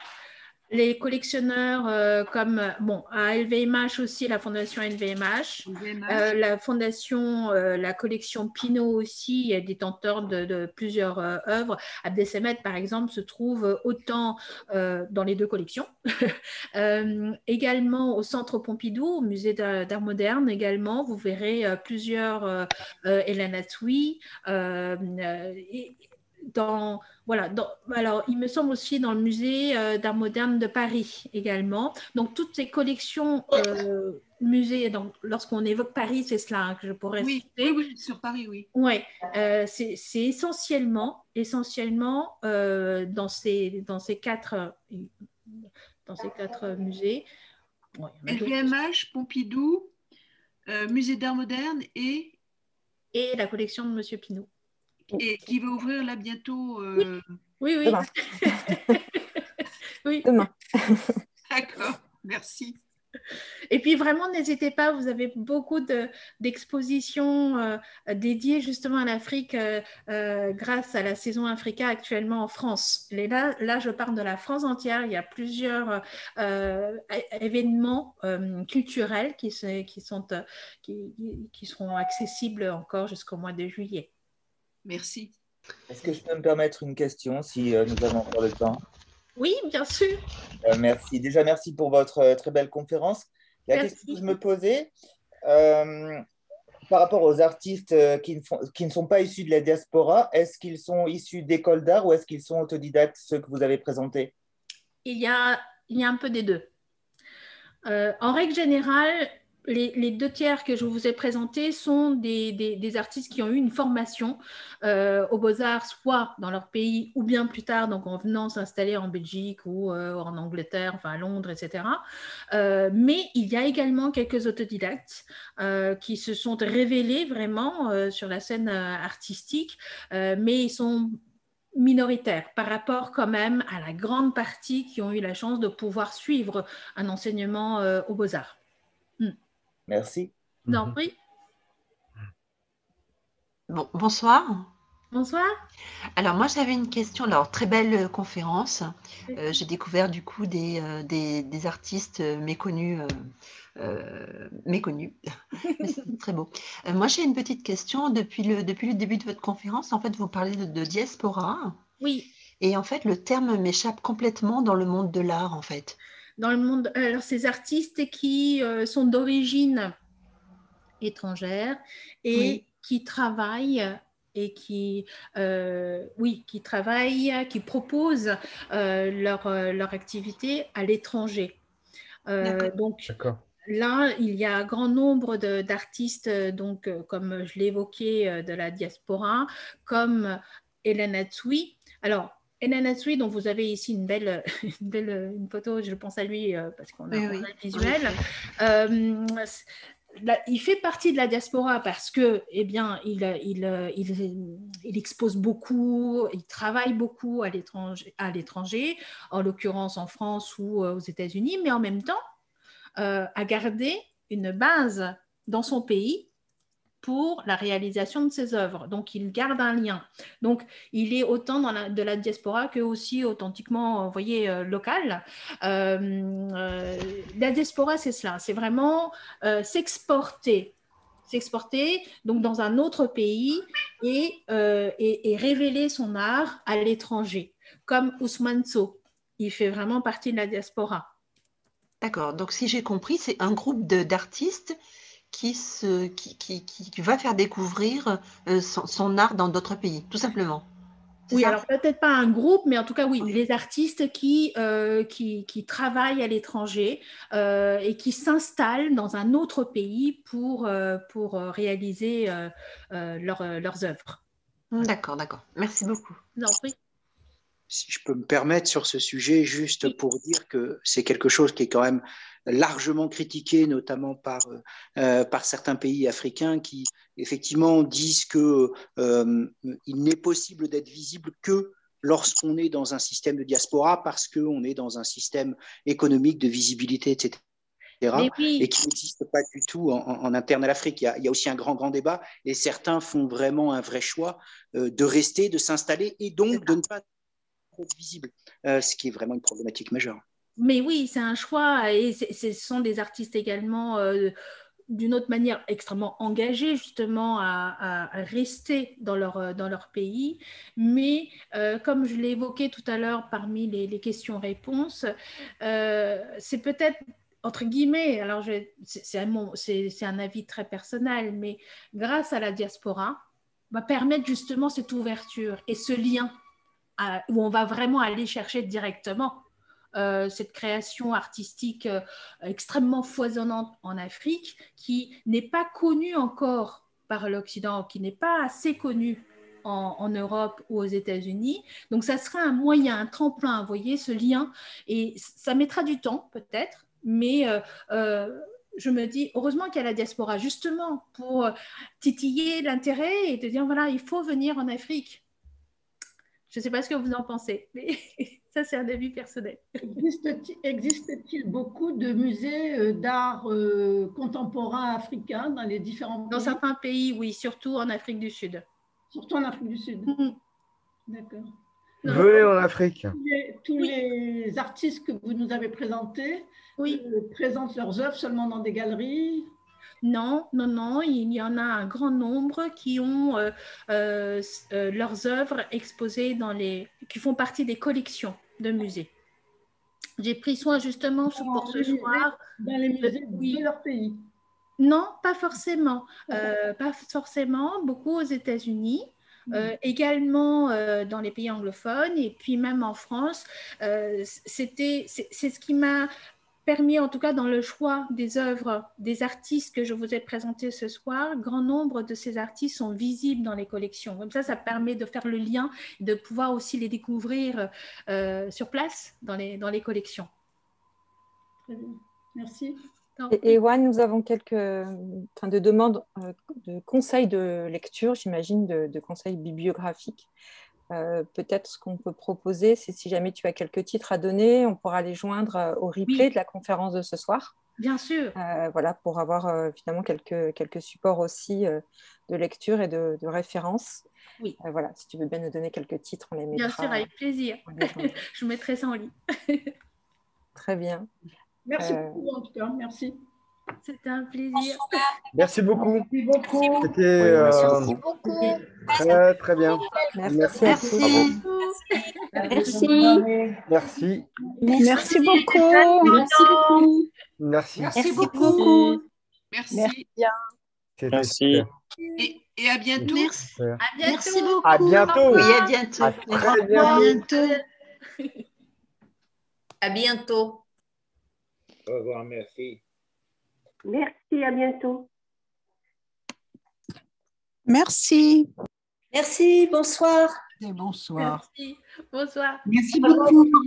Speaker 1: Les collectionneurs euh, comme, bon, à L V M H aussi, la fondation L V M H,
Speaker 4: L V M H.
Speaker 1: Euh, la fondation, euh, la collection Pinault aussi, il y a détenteur de, de plusieurs euh, œuvres. Abdesemet, par exemple, se trouve autant euh, dans les deux collections. euh, également au Centre Pompidou, au musée d'art moderne également, vous verrez euh, plusieurs euh, euh, El Anaoui, euh, et, dans, voilà, dans, alors il me semble aussi dans le musée euh, d'art moderne de Paris également. Donc toutes ces collections euh, musées, donc lorsqu'on évoque Paris, c'est cela hein, que je pourrais
Speaker 3: Oui,
Speaker 1: citer.
Speaker 3: oui, oui, sur Paris, oui.
Speaker 1: Ouais, euh, c'est c'est essentiellement, essentiellement euh, dans ces dans ces quatre euh, dans ces quatre musées. Ouais, il y en a
Speaker 3: L V
Speaker 1: d'autres.
Speaker 3: M H, Pompidou, euh, Musée d'art moderne et,
Speaker 1: Et la collection de Monsieur Pinault.
Speaker 3: et qui va ouvrir là bientôt.
Speaker 1: Oui,
Speaker 3: euh,
Speaker 1: oui, oui.
Speaker 2: Demain.
Speaker 1: Oui.
Speaker 2: Demain.
Speaker 3: D'accord, merci.
Speaker 1: Et puis vraiment, n'hésitez pas, vous avez beaucoup de, d'expositions euh, dédiées justement à l'Afrique euh, euh, grâce à la saison Africa actuellement en France. Et là, là, je parle de la France entière. Il y a plusieurs euh, événements euh, culturels qui, se, qui, sont, euh, qui, qui seront accessibles encore jusqu'au mois de juillet.
Speaker 3: Merci.
Speaker 6: Est-ce que je peux me permettre une question si euh, nous avons encore le temps?
Speaker 1: Oui, bien sûr.
Speaker 6: Euh, merci. Déjà, merci pour votre euh, très belle conférence. La
Speaker 1: Merci.
Speaker 6: question que je me posais, euh, par rapport aux artistes euh, qui ne, font- qui ne sont pas issus de la diaspora, est-ce qu'ils sont issus d'écoles d'art ou est-ce qu'ils sont autodidactes, ceux que vous avez présentés?
Speaker 1: Il y a, il y a un peu des deux. Euh, en règle générale, les, les deux tiers que je vous ai présentés sont des, des, des artistes qui ont eu une formation euh, aux Beaux-Arts, soit dans leur pays ou bien plus tard, donc en venant s'installer en Belgique ou euh, en Angleterre, enfin à Londres, et cetera. Euh, mais il y a également quelques autodidactes euh, qui se sont révélés vraiment euh, sur la scène euh, artistique, euh, mais ils sont minoritaires par rapport quand même à la grande partie qui ont eu la chance de pouvoir suivre un enseignement euh, aux Beaux-Arts. Mm.
Speaker 6: Merci.
Speaker 1: Non, oui.
Speaker 7: Bon, bonsoir.
Speaker 1: Bonsoir.
Speaker 7: Alors moi j'avais une question. Alors très belle euh, conférence. Euh, j'ai découvert du coup des, euh, des, des artistes euh, méconnus, euh, euh, méconnus. Mais c'est très beau. Euh, moi j'ai une petite question. Depuis le, depuis le début de votre conférence, en fait vous parlez de, de diaspora.
Speaker 1: Oui.
Speaker 7: Et en fait le terme m'échappe complètement dans le monde de l'art en fait.
Speaker 1: Dans le monde, alors ces artistes qui euh, sont d'origine étrangère et
Speaker 7: Oui.
Speaker 1: qui travaillent et qui, euh, oui, qui travaillent, qui proposent euh, leur, euh, leur activité à l'étranger. Euh, donc,
Speaker 5: D'accord.
Speaker 1: là, il y a un grand nombre de- d'artistes, euh, donc, euh, comme je l'ai évoqué, euh, de la diaspora, comme Hélène Hatsui. Alors, Hélène Hatsui, dont vous avez ici une belle, une belle une photo, je pense à lui euh, parce qu'on a,
Speaker 7: Oui,
Speaker 1: on a
Speaker 7: oui.
Speaker 1: le visuel. Euh, là, il fait partie de la diaspora parce que, eh bien, il, il, il, il expose beaucoup, il travaille beaucoup à l'étranger, à l'étranger, en l'occurrence en France ou euh, aux États-Unis, mais en même temps, euh, à garder une base dans son pays pour la réalisation de ses œuvres. Donc, il garde un lien. Donc, il est autant dans la, de la diaspora que aussi authentiquement, vous voyez, euh, local. Euh, euh, la diaspora, c'est cela. C'est vraiment euh, s'exporter s'exporter donc dans un autre pays et, euh, et, et révéler son art à l'étranger, comme Ousmane Sow. Il fait vraiment partie de la diaspora.
Speaker 7: D'accord. Donc si j'ai compris, c'est un groupe de- d'artistes qui, se, qui, qui, qui, qui va faire découvrir euh, son, son art dans d'autres pays, tout simplement. C'est
Speaker 1: Oui,
Speaker 7: ça?
Speaker 1: alors peut-être pas un groupe, mais en tout cas, oui,
Speaker 7: Oui.
Speaker 1: les artistes qui, euh, qui, qui travaillent à l'étranger euh, et qui s'installent dans un autre pays pour, euh, pour euh, réaliser euh, euh, leur, euh, leurs œuvres.
Speaker 7: D'accord, d'accord. Merci beaucoup.
Speaker 1: Non, oui.
Speaker 8: Si je peux me permettre sur ce sujet, juste
Speaker 1: Oui.
Speaker 8: pour dire que c'est quelque chose qui est quand même largement critiqué, notamment par, euh, par certains pays africains qui effectivement disent que euh, il n'est possible d'être visible que lorsqu'on est dans un système de diaspora parce qu'on est dans un système économique de visibilité, et cetera.
Speaker 1: Mais oui.
Speaker 8: Et qui n'existe pas du tout en, en, en interne à l'Afrique. Il y, a, il y a aussi un grand, grand débat et certains font vraiment un vrai choix euh, de rester, de s'installer et donc de ne pas être visible, euh, ce qui est vraiment une problématique majeure.
Speaker 1: Mais oui, c'est un choix et c'est, ce sont des artistes également euh, d'une autre manière extrêmement engagés justement à, à, à rester dans leur, dans leur pays. Mais euh, comme je l'ai évoqué tout à l'heure parmi les, les questions-réponses, euh, c'est peut-être entre guillemets, alors je, c'est, c'est, un, c'est, c'est un avis très personnel, mais grâce à la diaspora, va permettre justement cette ouverture et ce lien à, où on va vraiment aller chercher directement euh, cette création artistique euh, extrêmement foisonnante en Afrique qui n'est pas connue encore par l'Occident, qui n'est pas assez connue en, en Europe ou aux États-Unis. Donc, ça sera un moyen, un tremplin, vous voyez, ce lien. Et ça mettra du temps, peut-être, mais euh, euh, je me dis, heureusement qu'il y a la diaspora, justement, pour titiller l'intérêt et de dire, voilà, il faut venir en Afrique. Je ne sais pas ce que vous en pensez, mais ça, c'est un avis personnel.
Speaker 3: Existe-t-il existe-t-il beaucoup de musées d'art euh, contemporain africain dans les différents pays?
Speaker 1: Dans certains pays, oui, surtout en Afrique du Sud.
Speaker 3: Surtout en Afrique du Sud. Mm-hmm. D'accord.
Speaker 5: Venez en Afrique.
Speaker 3: Tous, les, tous oui. les artistes que vous nous avez présentés
Speaker 1: oui.
Speaker 3: euh, présentent leurs œuvres seulement dans des galeries?
Speaker 1: Non, non, non, il y en a un grand nombre qui ont euh, euh, euh, leurs œuvres exposées dans les, qui font partie des collections de musées. J'ai pris soin justement dans pour ce
Speaker 3: musées,
Speaker 1: soir.
Speaker 3: Dans les musées de, oui. de leur pays?
Speaker 1: Non, pas forcément. Euh, pas forcément, beaucoup aux États-Unis. Euh, également euh, dans les pays anglophones et puis même en France, euh, c'était, c'est, c'est ce qui m'a permis, en tout cas dans le choix des œuvres des artistes que je vous ai présentés ce soir, grand nombre de ces artistes sont visibles dans les collections. Comme ça, ça permet de faire le lien, de pouvoir aussi les découvrir euh, sur place dans les, dans les collections.
Speaker 3: Très bien, merci.
Speaker 2: Et, et Juan, nous avons quelques enfin, de demandes euh, de conseils de lecture, j'imagine, de, de conseils bibliographiques. Euh, peut-être ce qu'on peut proposer, c'est si jamais tu as quelques titres à donner, on pourra les joindre au replay oui. de la conférence de ce soir.
Speaker 1: Bien sûr.
Speaker 2: Euh, voilà, pour avoir euh, finalement quelques, quelques supports aussi euh, de lecture et de, de référence.
Speaker 1: Oui.
Speaker 2: Euh, voilà, si tu veux bien nous donner quelques titres, on les mettra.
Speaker 1: Bien sûr, avec plaisir. Je mettrai ça en ligne.
Speaker 2: Très bien.
Speaker 3: Merci euh... beaucoup en tout cas, merci.
Speaker 1: C'était un plaisir.
Speaker 5: Merci beaucoup.
Speaker 3: Merci beaucoup.
Speaker 5: C'était
Speaker 9: oui, merci
Speaker 5: euh,
Speaker 9: beaucoup.
Speaker 5: Très, très bien.
Speaker 2: Merci.
Speaker 5: Merci.
Speaker 2: Merci.
Speaker 5: Merci.
Speaker 2: Merci. Merci beaucoup.
Speaker 3: Merci beaucoup.
Speaker 5: Merci.
Speaker 3: Merci beaucoup.
Speaker 4: Merci.
Speaker 3: Merci.
Speaker 9: Merci.
Speaker 4: Et, et à bientôt.
Speaker 7: Merci.
Speaker 1: À bientôt.
Speaker 7: Merci beaucoup.
Speaker 5: À bientôt.
Speaker 7: Oui, à bientôt.
Speaker 5: À très bientôt.
Speaker 1: À bientôt.
Speaker 9: Au revoir, merci.
Speaker 10: Merci, à bientôt.
Speaker 11: Merci.
Speaker 10: Merci, bonsoir.
Speaker 11: Et bonsoir.
Speaker 1: Merci, bonsoir.
Speaker 3: Merci beaucoup. Au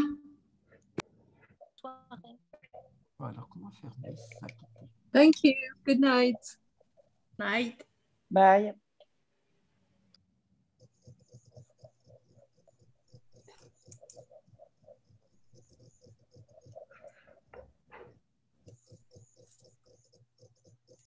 Speaker 3: revoir.
Speaker 11: Alors, comment faire ça?
Speaker 12: Thank you. Good night.
Speaker 1: Night.
Speaker 10: Bye.